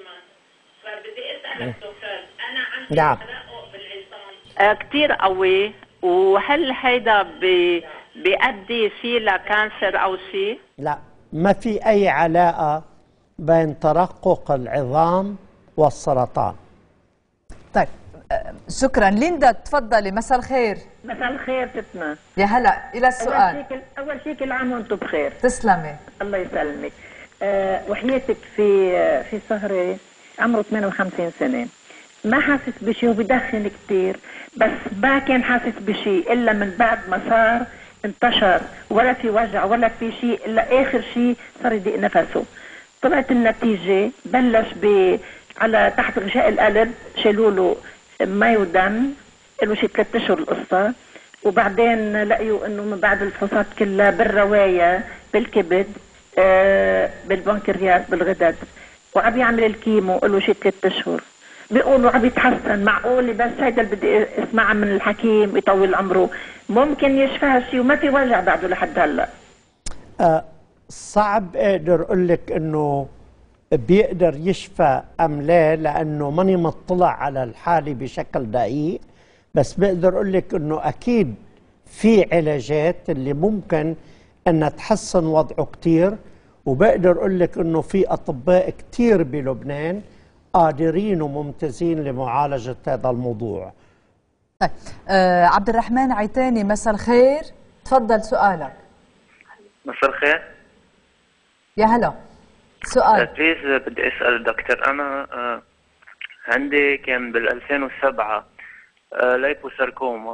فبدي اسألك دكتور، انا عندي نعم. ترقق بالعظام آه كتير قوي، وهل هيدا بي بيؤدي شيء لكانسر او شيء؟ لا، ما في اي علاقة بين ترقق العظام والسرطان. طيب شكرا. ليندا تفضلي، مساء الخير. مساء الخير ستنا. يا هلا، الى السؤال. اول شيء كل عام وانتم بخير. تسلمي. الله يسلمك. أه وحياتك في في صهري عمره ثمانية وخمسين سنه، ما حاسس بشيء وبدخن كثير، بس ما كان حاسس بشيء الا من بعد ما صار انتشر، ولا في وجع ولا في شيء، الا اخر شيء صار يضيق نفسه. طلعت النتيجه بلش ب على تحت غشاء القلب شالوا له مي ودم، له شي ثلاث اشهر القصه، وبعدين لقيوا انه من بعد الفحوصات كلها بالروايه بالكبد آه بالبنكرياس بالغدد، وعم يعمل الكيمو له شي ثلاث اشهر. بيقولوا عم يتحسن، معقول بس هيدا اللي بدي اسمعها من الحكيم يطول عمره، ممكن يشفى هالشي وما في وجع بعده لحد هلا. آه صعب اقدر اقول لك انه بيقدر يشفى أم لا، لأنه ماني مطلع على الحالة بشكل دقيق، بس بقدر أقول لك أنه أكيد في علاجات اللي ممكن أن تحسن وضعه كتير، وبقدر أقول لك أنه في أطباء كتير بلبنان قادرين وممتازين لمعالجة هذا الموضوع. طيب آه عبد الرحمن عيتاني، مساء الخير، تفضل سؤالك. مساء الخير. يا هلا، سؤال. بليز بدي اسال الدكتور، انا آه عندي كان بال ألفين وسبعة آه لايبوساركوما،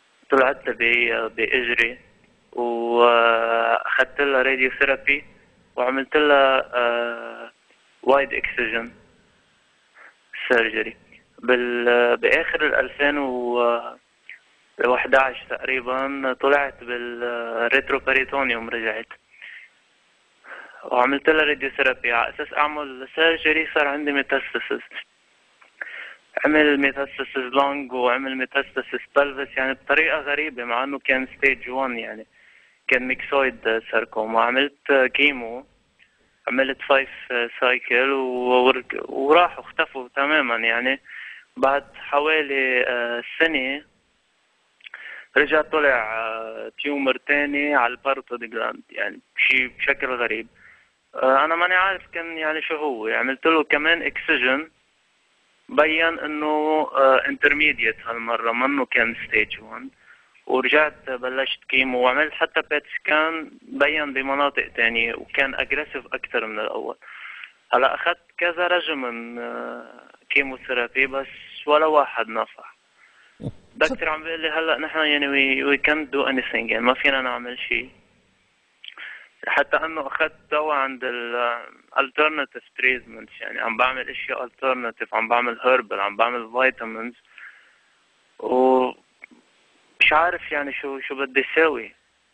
طلعت لي باجري واخذت لها راديو ثيرابي وعملت لها وايد اكسجن سيرجري بال باخر ال ألفين وأحد عشر تقريبا. طلعت بالريتروبريتونيوم رجعت وعملت لها راديوثيرابي على اساس اعمل سيرجري. صار عندي ميتاستاسيس، عمل ميتاستاسيس لونج وعمل ميتاستاسيس بلفس يعني بطريقه غريبه مع انه كان ستيج واحد يعني كان ميكسويد ساركوما. عملت كيمو، عملت فايف سايكل وراحوا اختفوا تماما. يعني بعد حوالي سنة رجع طلع تيومر تاني على الباروتيد جلاند يعني شيء بشكل غريب. انا ماني عارف كان يعني شو هو. عملت له كمان اكسجن بين انه انترميديت هالمرة منه كان ستيج واحد. ورجعت بلشت كيمو وعملت حتى بات سكان بين بمناطق تانية وكان اجريسيف اكثر من الاول. هلا اخذت كذا رجم كيموثيرابي بس ولا واحد نفع. دكتور عم بيقول لي هلا نحن يعني وي وي كانت دو اني ثينج يعني ما فينا نعمل شيء. حتى انه اخذت دواء عند الالترناتيف تريتمنت يعني عم بعمل اشياء الترناتيف، عم بعمل هيربل، عم بعمل فيتامينز و مش عارف يعني شو شو بدي اسوي.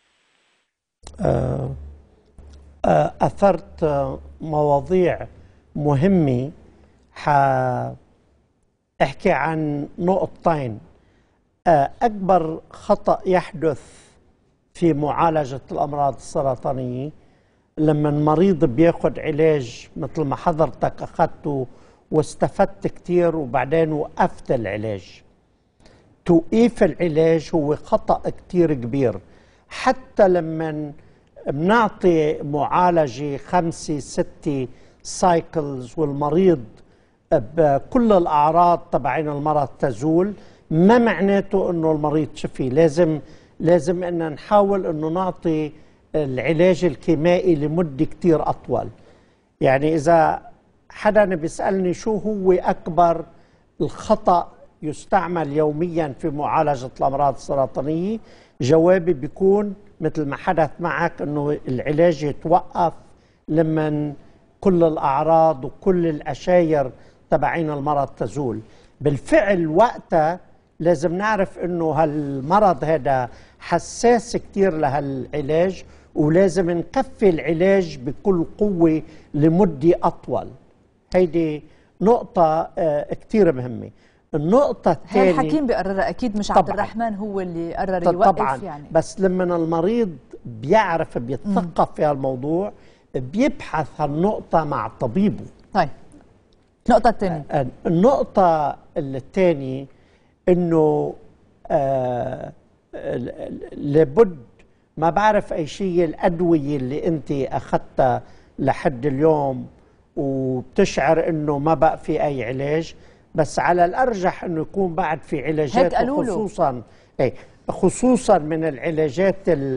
آه آه اثرت مواضيع مهمه. حاحكي عن نقطتين. آه اكبر خطأ يحدث في معالجة الامراض السرطانية لما المريض بياخد علاج مثل ما حضرتك اخذته واستفدت كتير وبعدين وقفت العلاج. توقيف العلاج هو خطأ كتير كبير. حتى لما بنعطي معالجة خمسة ستة سايكلز والمريض بكل الأعراض تبعين المرض تزول، ما معناته أنه المريض شفي. لازم لازم أن نحاول أنه نعطي العلاج الكيميائي لمدة كتير أطول. يعني إذا حدا بيسألني شو هو أكبر الخطأ يستعمل يوميا في معالجة الأمراض السرطانية، جوابي بيكون مثل ما حدث معك أنه العلاج يتوقف لمن كل الأعراض وكل الأشاير تبعين المرض تزول. بالفعل وقتها لازم نعرف أنه هالمرض هذا حساس كتير لهالعلاج ولازم نكفي العلاج بكل قوة لمدة أطول. هيدي نقطة اه كتير مهمة. النقطة الثانية هي الحكيم بيقررها أكيد، مش عبد الرحمن هو اللي قرر يوقف طبعا يعني. بس لما المريض بيعرف بيتثقف في هالموضوع بيبحث هالنقطة مع طبيبه. طيب النقطة الثانية. النقطة الثانية إنه آه لابد ما بعرف أي شيء الأدوية اللي أنت أخذتها لحد اليوم وبتشعر إنه ما بقى في أي علاج، بس على الأرجح إنه يكون بعد في علاجات، خصوصا ايه خصوصا من العلاجات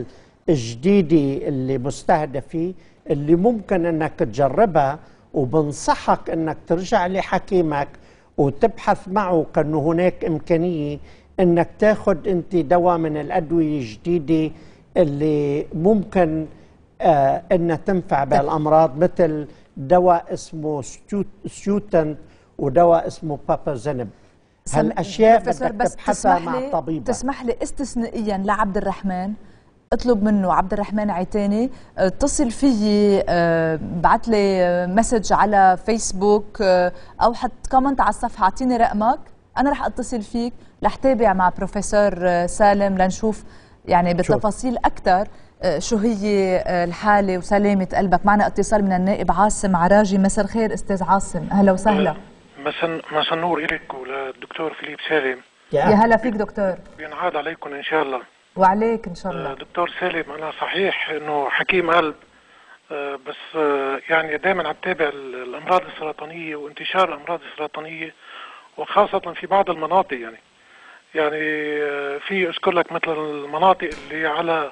الجديدة اللي مستهدفة اللي ممكن إنك تجربها. وبنصحك إنك ترجع لحكيمك وتبحث معه كأنه هناك إمكانية إنك تاخد أنت دواء من الأدوية الجديدة اللي ممكن آه إنها تنفع بهالأمراض، مثل دواء اسمه ستيوتنت ودواء اسمه بابازينب. هالأشياء بدك تبحثها مع طبيبك. تسمح لي استثنائيا لعبد الرحمن اطلب منه عبد الرحمن عيتاني اتصل فيي، بعت لي مسج على فيسبوك او حط كومنت على الصفحه، اعطيني رقمك انا رح اتصل فيك رح تابع مع بروفيسور سالم لنشوف يعني بالتفاصيل اكثر شو هي الحاله وسلامه قلبك. معنا اتصال من النائب عاصم عراجي. مساء الخير استاذ عاصم، اهلا وسهلا. مساء مساء النور لك وللدكتور فيليب سالم. يا هلا فيك دكتور. بينعاد عليكم ان شاء الله. وعليك ان شاء الله. دكتور سالم انا صحيح انه حكيم قلب، بس يعني دائما عم تابع الامراض السرطانيه وانتشار الامراض السرطانيه وخاصه في بعض المناطق. يعني يعني في اذكر لك مثل المناطق اللي على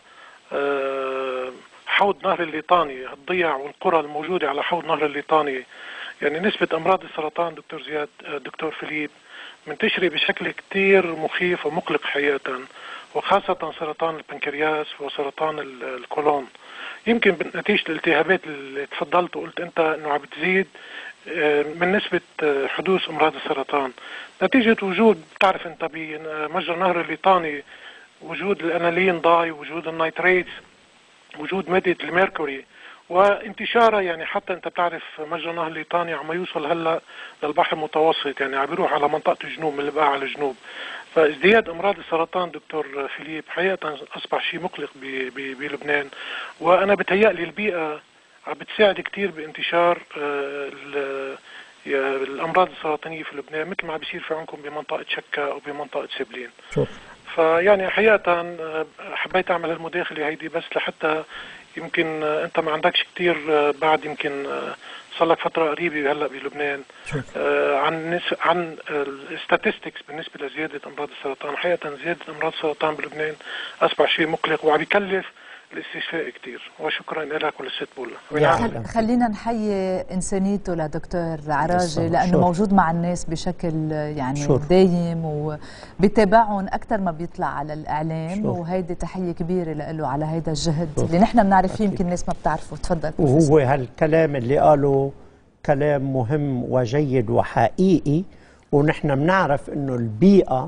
حوض نهر الليطاني، الضيع والقرى الموجوده على حوض نهر الليطاني، يعني نسبه امراض السرطان دكتور زياد دكتور فيليب منتشره بشكل كتير مخيف ومقلق حقيقه، وخاصة سرطان البنكرياس وسرطان الكولون. يمكن نتيجة الالتهابات اللي تفضلت وقلت أنت أنه عم بتزيد من نسبة حدوث أمراض السرطان، نتيجة وجود بتعرف أنت بمجرى النهر الليطاني وجود الأنالين ضاي، وجود النيتريتس، وجود مادة الميركوري وانتشارها. يعني حتى انت بتعرف مجرى النهر الليطاني عم يوصل هلا للبحر المتوسط، يعني عم يروح على منطقة الجنوب من البقاع على الجنوب. فازدياد امراض السرطان دكتور فيليب حقيقة اصبح شيء مقلق بلبنان، وانا بتهيألي البيئة عم بتساعد كتير بانتشار الامراض السرطانية في لبنان، مثل ما عم بيصير في عندكم بمنطقة شكا او بمنطقة سبلين. شوف. فيعني حقيقة حبيت اعمل المداخلة هيدي بس لحتى يمكن انت ما عندكش كتير بعد، يمكن صار لك فتره قريبه هلا بلبنان آه عن نس... عن الستاتستكس بالنسبه لزياده امراض السرطان. حقيقه زياده امراض السرطان بلبنان اصبح شيء مقلق وعم يكلف الاستشفاء كتير. وشكرا لك وللست بولا. خلينا نحيي انسانيته لدكتور عراجي لانه موجود مع الناس بشكل يعني شوف. دايم وبيتابعهم اكثر ما بيطلع على الاعلام، وهيدي تحيه كبيره له على هيدا الجهد شوف. اللي نحن بنعرف فيه يمكن الناس ما بتعرفه. تفضل. وهو هالكلام اللي قاله كلام مهم وجيد وحقيقي، ونحن بنعرف انه البيئه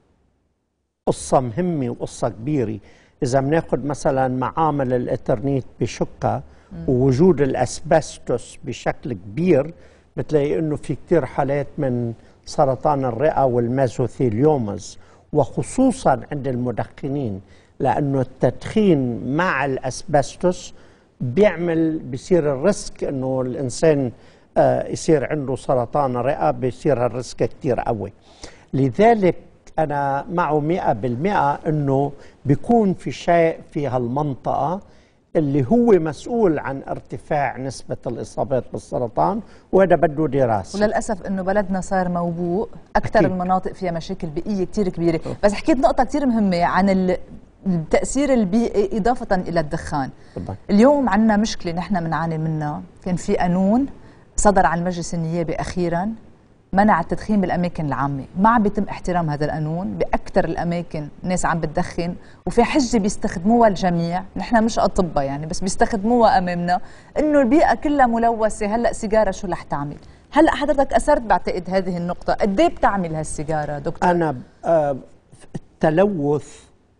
قصه مهمه وقصه كبيره. إذا بناخد مثلا معامل الإترنيت بشكا ووجود الأسبستوس بشكل كبير، بتلاقي إنه في كتير حالات من سرطان الرئة والميزوثيليومز، وخصوصا عند المدخنين، لأنه التدخين مع الأسبستوس بيعمل بيصير الريسك إنه الإنسان آه يصير عنده سرطان رئة، بيصير الريسك كتير قوي. لذلك أنا معه مئة بالمئة أنه بيكون في شيء في هالمنطقة اللي هو مسؤول عن ارتفاع نسبة الإصابات بالسرطان، وهذا بده دراسة. وللأسف أنه بلدنا صار موبوء، أكثر أكيد. المناطق فيها مشاكل بيئية كتير كبيرة. بس حكيت نقطة كتير مهمة عن التأثير البيئي إضافة إلى الدخان. طبعا. اليوم عندنا مشكلة نحن بنعاني منها. كان في قانون صدر عن المجلس النيابي أخيراً منع التدخين بالاماكن العامه، ما عم بيتم احترام هذا القانون باكثر الاماكن. ناس عم بتدخن وفي حجه بيستخدموها الجميع، نحن مش اطباء يعني بس بيستخدموها امامنا انه البيئه كلها ملوثه. هلا سيجاره شو رح تعمل؟ هلا حضرتك اثرت بعتقد هذه النقطه، قد ايه بتعمل هالسيجاره دكتور؟ انا آه التلوث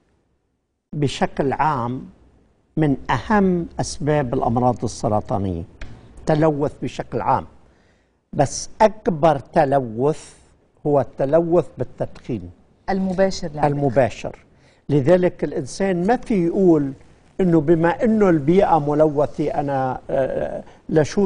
بشكل عام من اهم اسباب الامراض السرطانيه، تلوث بشكل عام. بس أكبر تلوث هو التلوث بالتدخين المباشر لعبك. المباشر. لذلك الإنسان ما في يقول إنه بما إنه البيئة ملوثة أنا لشو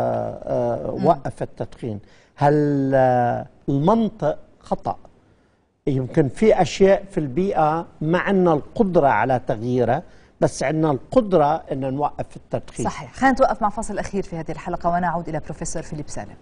وقف التدخين. هل المنطق خطأ. يمكن في أشياء في البيئة ما عندنا القدرة على تغييرها، بس عندنا القدرة أن نوقف التدخين. صحيح. خلينا نتوقف مع فصل أخير في هذه الحلقة ونعود إلى بروفيسور فيليب سالم.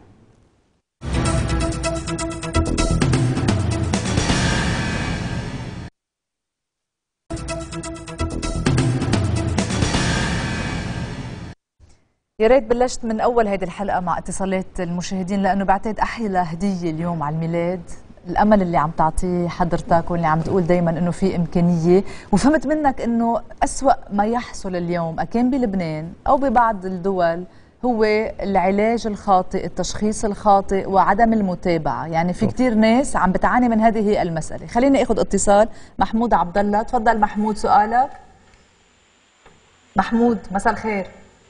يا ريت بلشت من أول هذه الحلقة مع اتصالات المشاهدين، لأنه بعتقد أحلى هدية اليوم على الميلاد الأمل اللي عم تعطيه حضرتك، واللي عم تقول دايما أنه في إمكانية. وفهمت منك أنه أسوأ ما يحصل اليوم أكان بلبنان أو ببعض الدول هو العلاج الخاطئ، التشخيص الخاطئ، وعدم المتابعة. يعني في كتير ناس عم بتعاني من هذه المسألة. خلينا أخذ اتصال. محمود عبد الله، تفضل محمود سؤالك. محمود مساء الخير.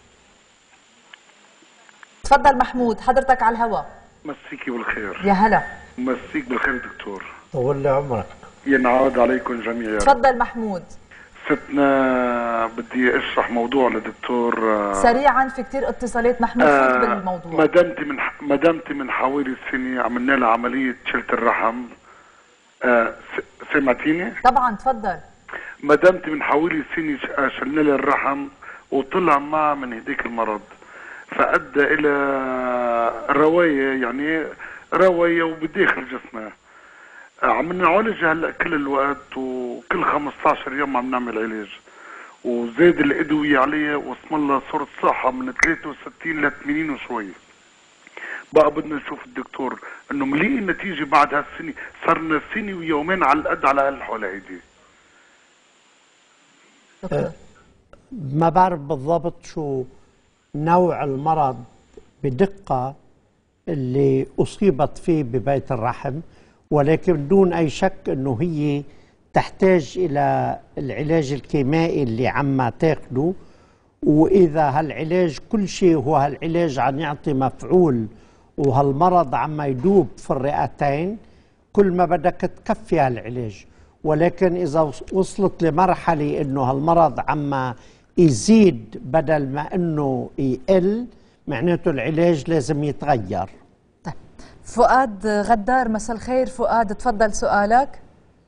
تفضل محمود، حضرتك على الهواء. مسيكي بالخير. يا هلا. مسيك بالخير دكتور. طول لي عمرك. ينعاد عليكم جميعا. تفضل محمود. ستنا بدي اشرح موضوع لدكتور سريعا، في كثير اتصالات محمود. فوت آه بالموضوع. مدامتي من مدامتي من حوالي سنه عملنا لها عمليه شلت الرحم. آه سمعتيني؟ طبعا تفضل. مدامتي من حوالي سنه شلنا لها الرحم وطلع معها من هديك المرض، فأدى إلى رواية، يعني رواية وبداخل جسمها. عم نعالجها هلا كل الوقت، وكل خمسطعش يوم عم نعمل علاج، وزاد الأدوية عليها، واسم الله صورة صحة من ثلاثة وستين ل ثمانين وشوي. بقى بدنا نشوف الدكتور انه مليء النتيجة بعد هالسنة، صرنا سنة ويومين على القد على هالحالة هيدي. أه ما بعرف بالضبط شو نوع المرض بدقة اللي أصيبت فيه ببيت الرحم، ولكن دون أي شك أنه هي تحتاج إلى العلاج الكيميائي اللي عم تاخده. وإذا هالعلاج كل شيء هو هالعلاج عم يعطي مفعول وهالمرض عم يدوب في الرئتين، كل ما بدك تكفي هالعلاج. ولكن إذا وصلت لمرحلة أنه هالمرض عم يزيد بدل ما أنه يقل، معناته العلاج لازم يتغير. طيب فؤاد غدار، مساء الخير. فؤاد تفضل سؤالك.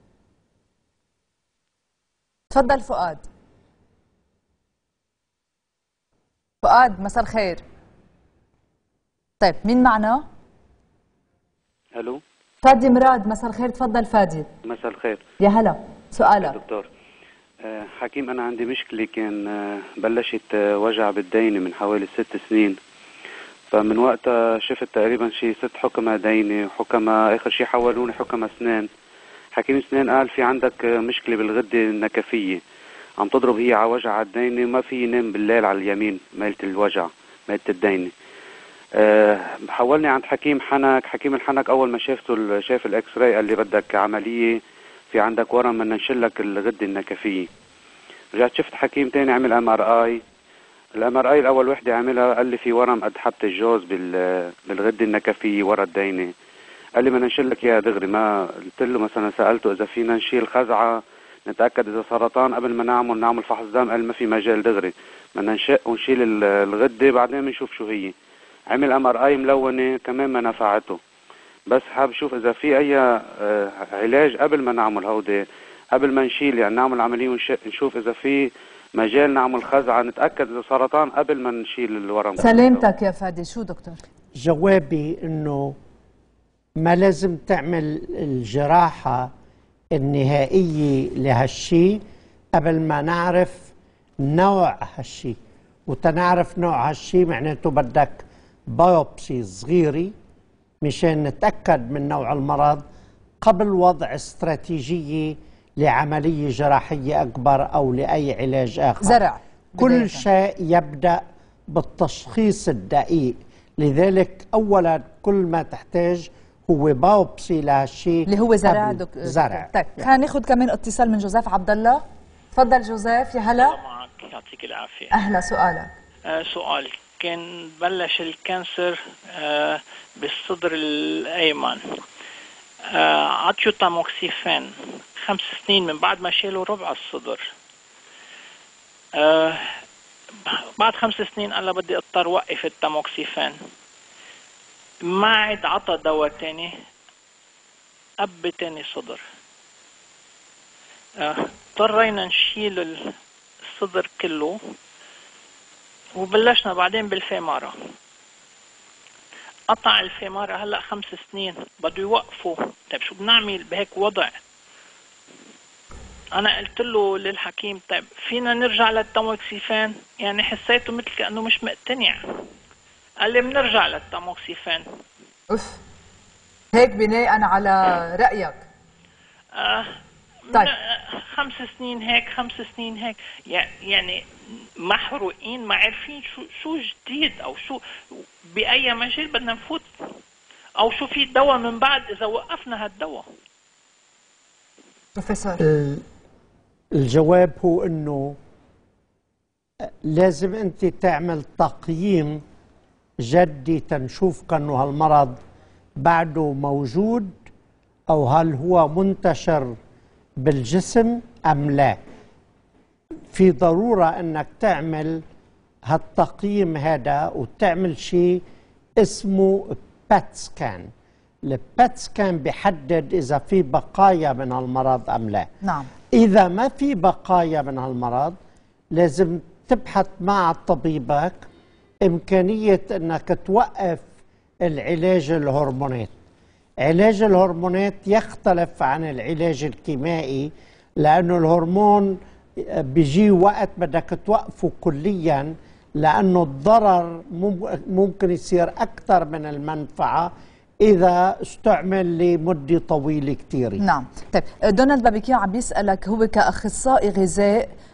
تفضل فؤاد. فؤاد مساء الخير. طيب مين معنا؟ الو فادي مراد، مساء الخير. تفضل فادي. مساء الخير. يا هلا، سؤالك. دكتور أه حكيم، انا عندي مشكله، كان أه بلشت أه وجع بالدينه من حوالي ست سنين، فمن وقتها شفت تقريبا شي ست حكمة دينه وحكمة اخر شي حولوني حكمة اسنان. حكيم اسنان قال في عندك أه مشكله بالغده النكفيه، عم تضرب هي على وجع الدينه وما في ينام بالليل على اليمين ميلة الوجع ميلة الدينه. أه حولني عند حكيم حنك. حكيم الحنك اول ما شافته شاف الاكس راي قال لي بدك عمليه، في عندك ورم بدنا نشلك الغده النكفيه. رجعت شفت حكيم تاني عمل ام ار اي. الام ار اي الاول وحده عملها قال لي في ورم قد حبه الجوز بالغده النكفيه ورا الدينه. قال لي بدنا نشلك اياها دغري. ما قلت له مثلا، سالته اذا فينا نشيل خزعه نتاكد اذا سرطان قبل ما نعمل نعمل فحص دم. قال ما في مجال دغري، بدنا نشق ونشيل الغده بعدين بنشوف شو هي. عمل ام ار اي ملونه كمان ما نفعته. بس حاب شوف اذا في اي آه علاج قبل ما نعمل هودي، قبل ما نشيل يعني نعمل عمليه ونشق، نشوف اذا في مجال نعمل خزعه نتاكد اذا سرطان قبل ما نشيل الورم. سلامتك يا فادي. شو دكتور؟ جوابي انه ما لازم تعمل الجراحه النهائيه لهالشي قبل ما نعرف نوع هالشي. وتنعرف نوع هالشي معناته بدك بايوبسي صغيره مشان نتأكد من نوع المرض قبل وضع استراتيجية لعملية جراحية أكبر أو لأي علاج آخر. زرع كل بداية. شيء يبدأ بالتشخيص الدقيق. لذلك أولا كل ما تحتاج هو باوبسي لهالشيء اللي هو زرع. دك... زرع. طيب خلينا ناخذ كمان اتصال من جوزيف عبد الله. تفضل جوزيف. يا هلا. معك، يعطيك العافية. أهلا، سؤالك. آه سؤال، كان بلش الكانسر آه بالصدر الأيمن، آه عطيو تاموكسيفين خمس سنين من بعد ما شالوا ربع الصدر. آه بعد خمس سنين قال بدي اضطر وقف التاموكسيفين، ما عاد عطى دواء تاني، أب تاني صدر. آه اضطرينا نشيل الصدر كله وبلشنا بعدين بالفيمارة. قطع الفيمارة هلا خمس سنين بده يوقفوا. طيب شو بنعمل بهيك وضع؟ انا قلت له للحكيم طيب فينا نرجع للتاموكسيفين؟ يعني حسيته مثل كأنه مش مقتنع. قال لي بنرجع للتاموكسيفين. اف هيك بناء على رأيك؟ آه طيب خمس سنين هيك خمس سنين هيك، يعني محروقين ما عارفين شو شو جديد او شو باي مجال بدنا نفوت او شو في دواء من بعد اذا وقفنا هالدواء. بروفيسور، الجواب هو انه لازم انت تعمل تقييم جدي تنشوف كأنه هالمرض بعده موجود او هل هو منتشر بالجسم أم لا. في ضرورة أنك تعمل هالتقييم هذا وتعمل شيء اسمه بات سكان. البات سكان بيحدد إذا في بقايا من هالمرض أم لا. نعم. إذا ما في بقايا من هالمرض لازم تبحث مع طبيبك إمكانية أنك توقف العلاج الهرمونات. علاج الهرمونات يختلف عن العلاج الكيميائي لأنه الهرمون بيجي وقت بدك توقفه كليا لأنه الضرر ممكن يصير أكثر من المنفعة إذا استعمل لمدة طويلة كتير. نعم. طيب دونالد بابيكيو عم بيسألك هو كأخصائي غذاء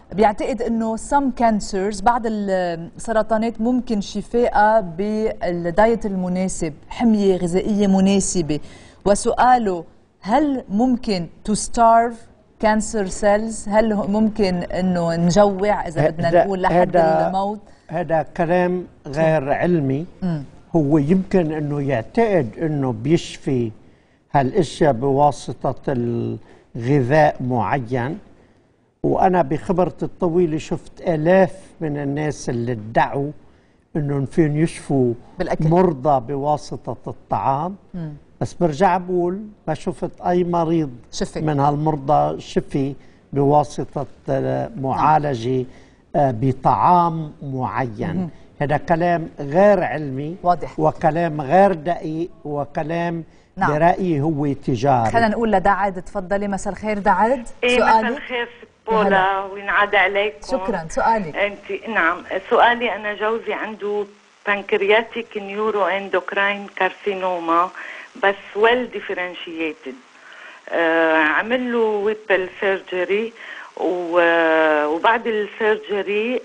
بيعتقد انه some cancers بعض السرطانات ممكن شفائها بالدايت المناسب، حمية غذائية مناسبة. وسؤاله هل ممكن to starve cancer cells؟ هل ممكن انه نجوع اذا بدنا نقول لحد الموت؟ هذا كلام غير علمي. م. هو يمكن انه يعتقد انه بيشفي هالاشياء بواسطة الغذاء معين، وانا بخبرتي الطويلة شفت الاف من الناس اللي ادعوا انهم فيهم يشفوا بالأكل. مرضى بواسطة الطعام. م. بس برجع بقول ما شفت اي مريض شفي. من هالمرضى شفي بواسطة معالجة بطعام معين. هذا كلام غير علمي واضح، وكلام غير دقيق، وكلام نعم. برأيي هو تجاري. خلينا نقول لدعد. تفضلي. مساء الخير دعد. إيه سؤالي. مساء الخير ست بولا وينعاد عليكم. شكرا. سؤالي انت. نعم سؤالي انا جوزي عنده بانكرياتيك نيورو اندوكراين كارسينوما بس ويل ديفرنشيتد. آه عمل له ويبل سيرجري وبعد السيرجري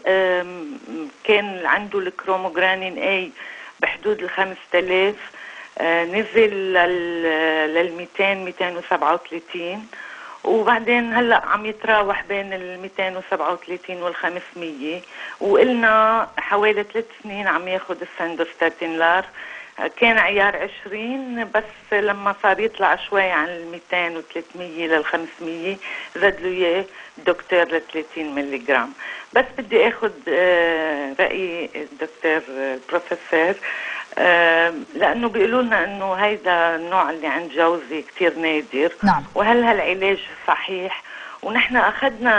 كان عنده الكروموجرانين اي بحدود ال خمسة آلاف، نزل لل مئتين مئتين وسبعة وثلاثين، وبعدين هلا عم يتراوح بين ال مئتين وسبعة وثلاثين وال خمسمية، وقلنا حوالي ثلاث سنين عم ياخذ الساندوستاتين لار. كان عيار عشرين بس لما صار يطلع شوي عن ال مئتين وثلاثمية لل خمسمية زاد له اياه الدكتور ل ثلاثين ملي جرام. بس بدي اخذ راي الدكتور البروفيسور لانه بيقولوا لنا انه هيدا النوع اللي عند جوزي كثير نادر. نعم. وهل هالعلاج صحيح؟ ونحن اخذنا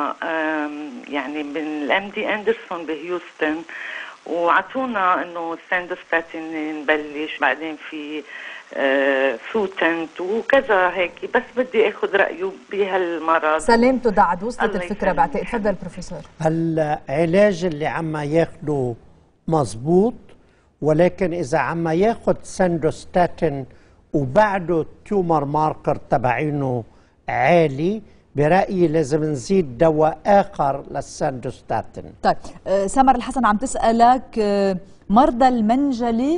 يعني من الام دي اندرسون بهيوستن وعطونا انه الساندوستاتين نبلش، بعدين في آه سوتنت وكذا هيك. بس بدي اخذ رايه بهالمرض. سلامته دعد. وصلت الفكره بعتقد. تفضل بروفيسور. العلاج اللي عم ياخده مزبوط، ولكن اذا عم ياخذ ساندوستاتين وبعده التيومر ماركر تبعينه عالي، برأيي لازم نزيد دواء آخر للساندوستاتين. طيب أه سمر الحسن عم تسألك أه مرضى المنجلي،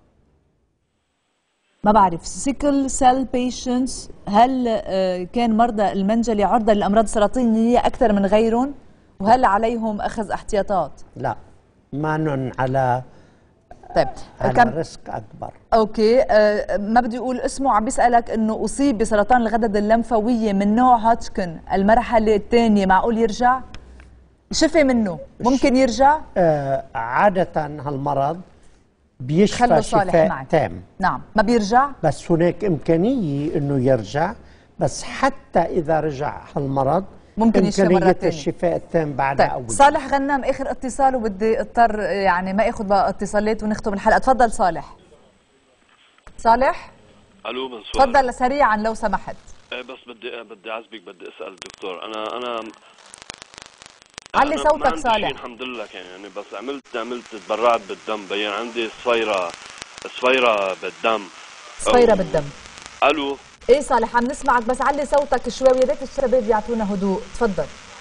ما بعرف سيكل سيل بيشنتس، هل أه كان مرضى المنجلي عرضة للأمراض السرطانية أكثر من غيرهم؟ وهل عليهم أخذ احتياطات؟ لا، ما على طيب على ريسك اكبر. اوكي أه ما بدي اقول اسمه، عم بيسالك انه اصيب بسرطان الغدد اللمفاويه من نوع هاتشكن المرحله الثانيه، معقول يرجع؟ شفي منه ممكن يرجع؟ آه عاده هالمرض بيشفى شفاء تام. نعم. ما بيرجع؟ بس هناك امكانيه انه يرجع، بس حتى اذا رجع هالمرض ممكن يشفى مرة ثانية. الشفاء التام بعد طيب. أول. صالح غنام آخر اتصال، وبدي اضطر يعني ما اخذ بقى اتصالات ونختم الحلقة. تفضل صالح. صالح؟ الو من سؤال. تفضل سريعا لو سمحت. ايه بس بدي بدي اعذبك، بدي اسال الدكتور. انا انا علي صوتك ما صالح. الحمد لله كان يعني بس عملت عملت تبرعت بالدم، بين عندي صفيرة صفيرة بالدم. صفيرة بالدم. الو. ايه صالح عم نسمعك، بس علي صوتك شوي ويا ريت الشباب يعطونا هدوء. تفضل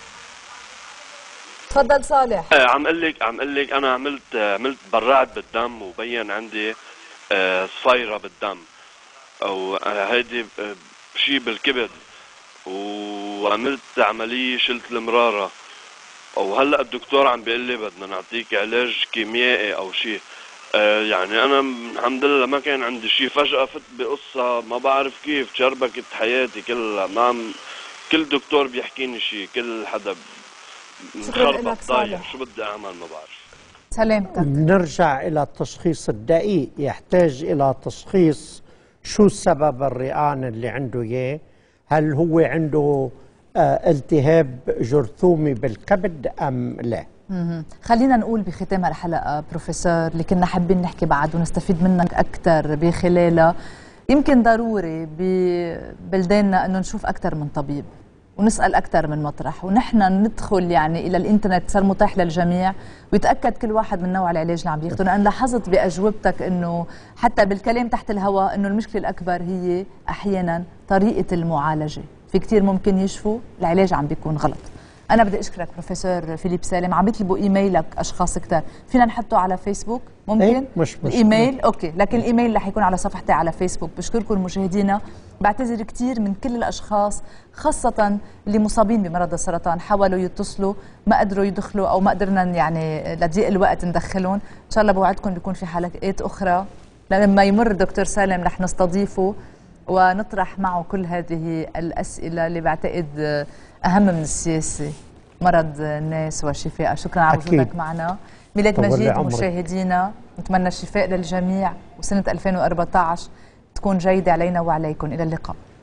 تفضل صالح. ايه عم اقول لك عم اقول لك انا عملت عملت برعت بالدم وبين عندي صفيرة بالدم، او هيدي شيء بالكبد، وعملت عملية شلت المرارة، وهلا الدكتور عم بيقول لي بدنا نعطيك علاج كيميائي او شيء. آه يعني انا الحمد لله ما كان عندي شيء، فجأة فت بقصة ما بعرف كيف شربكت حياتي كلها. ما عم كل دكتور بيحكيني شيء، كل حدا مخربط ضايع، شو بدي اعمل ما بعرف. سلامتك. بنرجع الى التشخيص الدقيق، يحتاج الى تشخيص شو سبب الرئان اللي عنده اياه، هل هو عنده آه التهاب جرثومي بالكبد ام لا. مم. خلينا نقول بختام الحلقة بروفيسور اللي كنا حابين نحكي بعد ونستفيد منك أكثر بخلالها، يمكن ضروري ببلداننا أنه نشوف أكثر من طبيب ونسأل أكثر من مطرح، ونحن ندخل يعني إلى الإنترنت صار متاح للجميع ويتأكد كل واحد من نوع العلاج اللي عم بياخده. لأن لاحظت بأجوبتك أنه حتى بالكلام تحت الهواء أنه المشكلة الأكبر هي أحيانا طريقة المعالجة، في كتير ممكن يشفوا العلاج عم بيكون غلط. انا بدي اشكرك بروفيسور فيليب سالم. عم يطلبوا ايميلك اشخاص كتار، فينا نحطه على فيسبوك ممكن؟ ايه مش مش الايميل اوكي، لكن الايميل رح يكون على صفحتي على فيسبوك. بشكركم مشاهدينا، بعتذر كثير من كل الاشخاص خاصه اللي مصابين بمرض السرطان، حاولوا يتصلوا ما قدروا يدخلوا او ما قدرنا يعني لضيق الوقت ندخلهم. ان شاء الله بوعدكم بيكون في حلقات اخرى لما يمر دكتور سالم رح نستضيفه ونطرح معه كل هذه الاسئله اللي بعتقد اهم من السياسه، مرض الناس وشفائها. شكرا على وجودك معنا. ميلاد مجيد مشاهدينا، نتمنى الشفاء للجميع وسنه ألفين وأربعة عشر تكون جيده علينا وعليكم. الى اللقاء.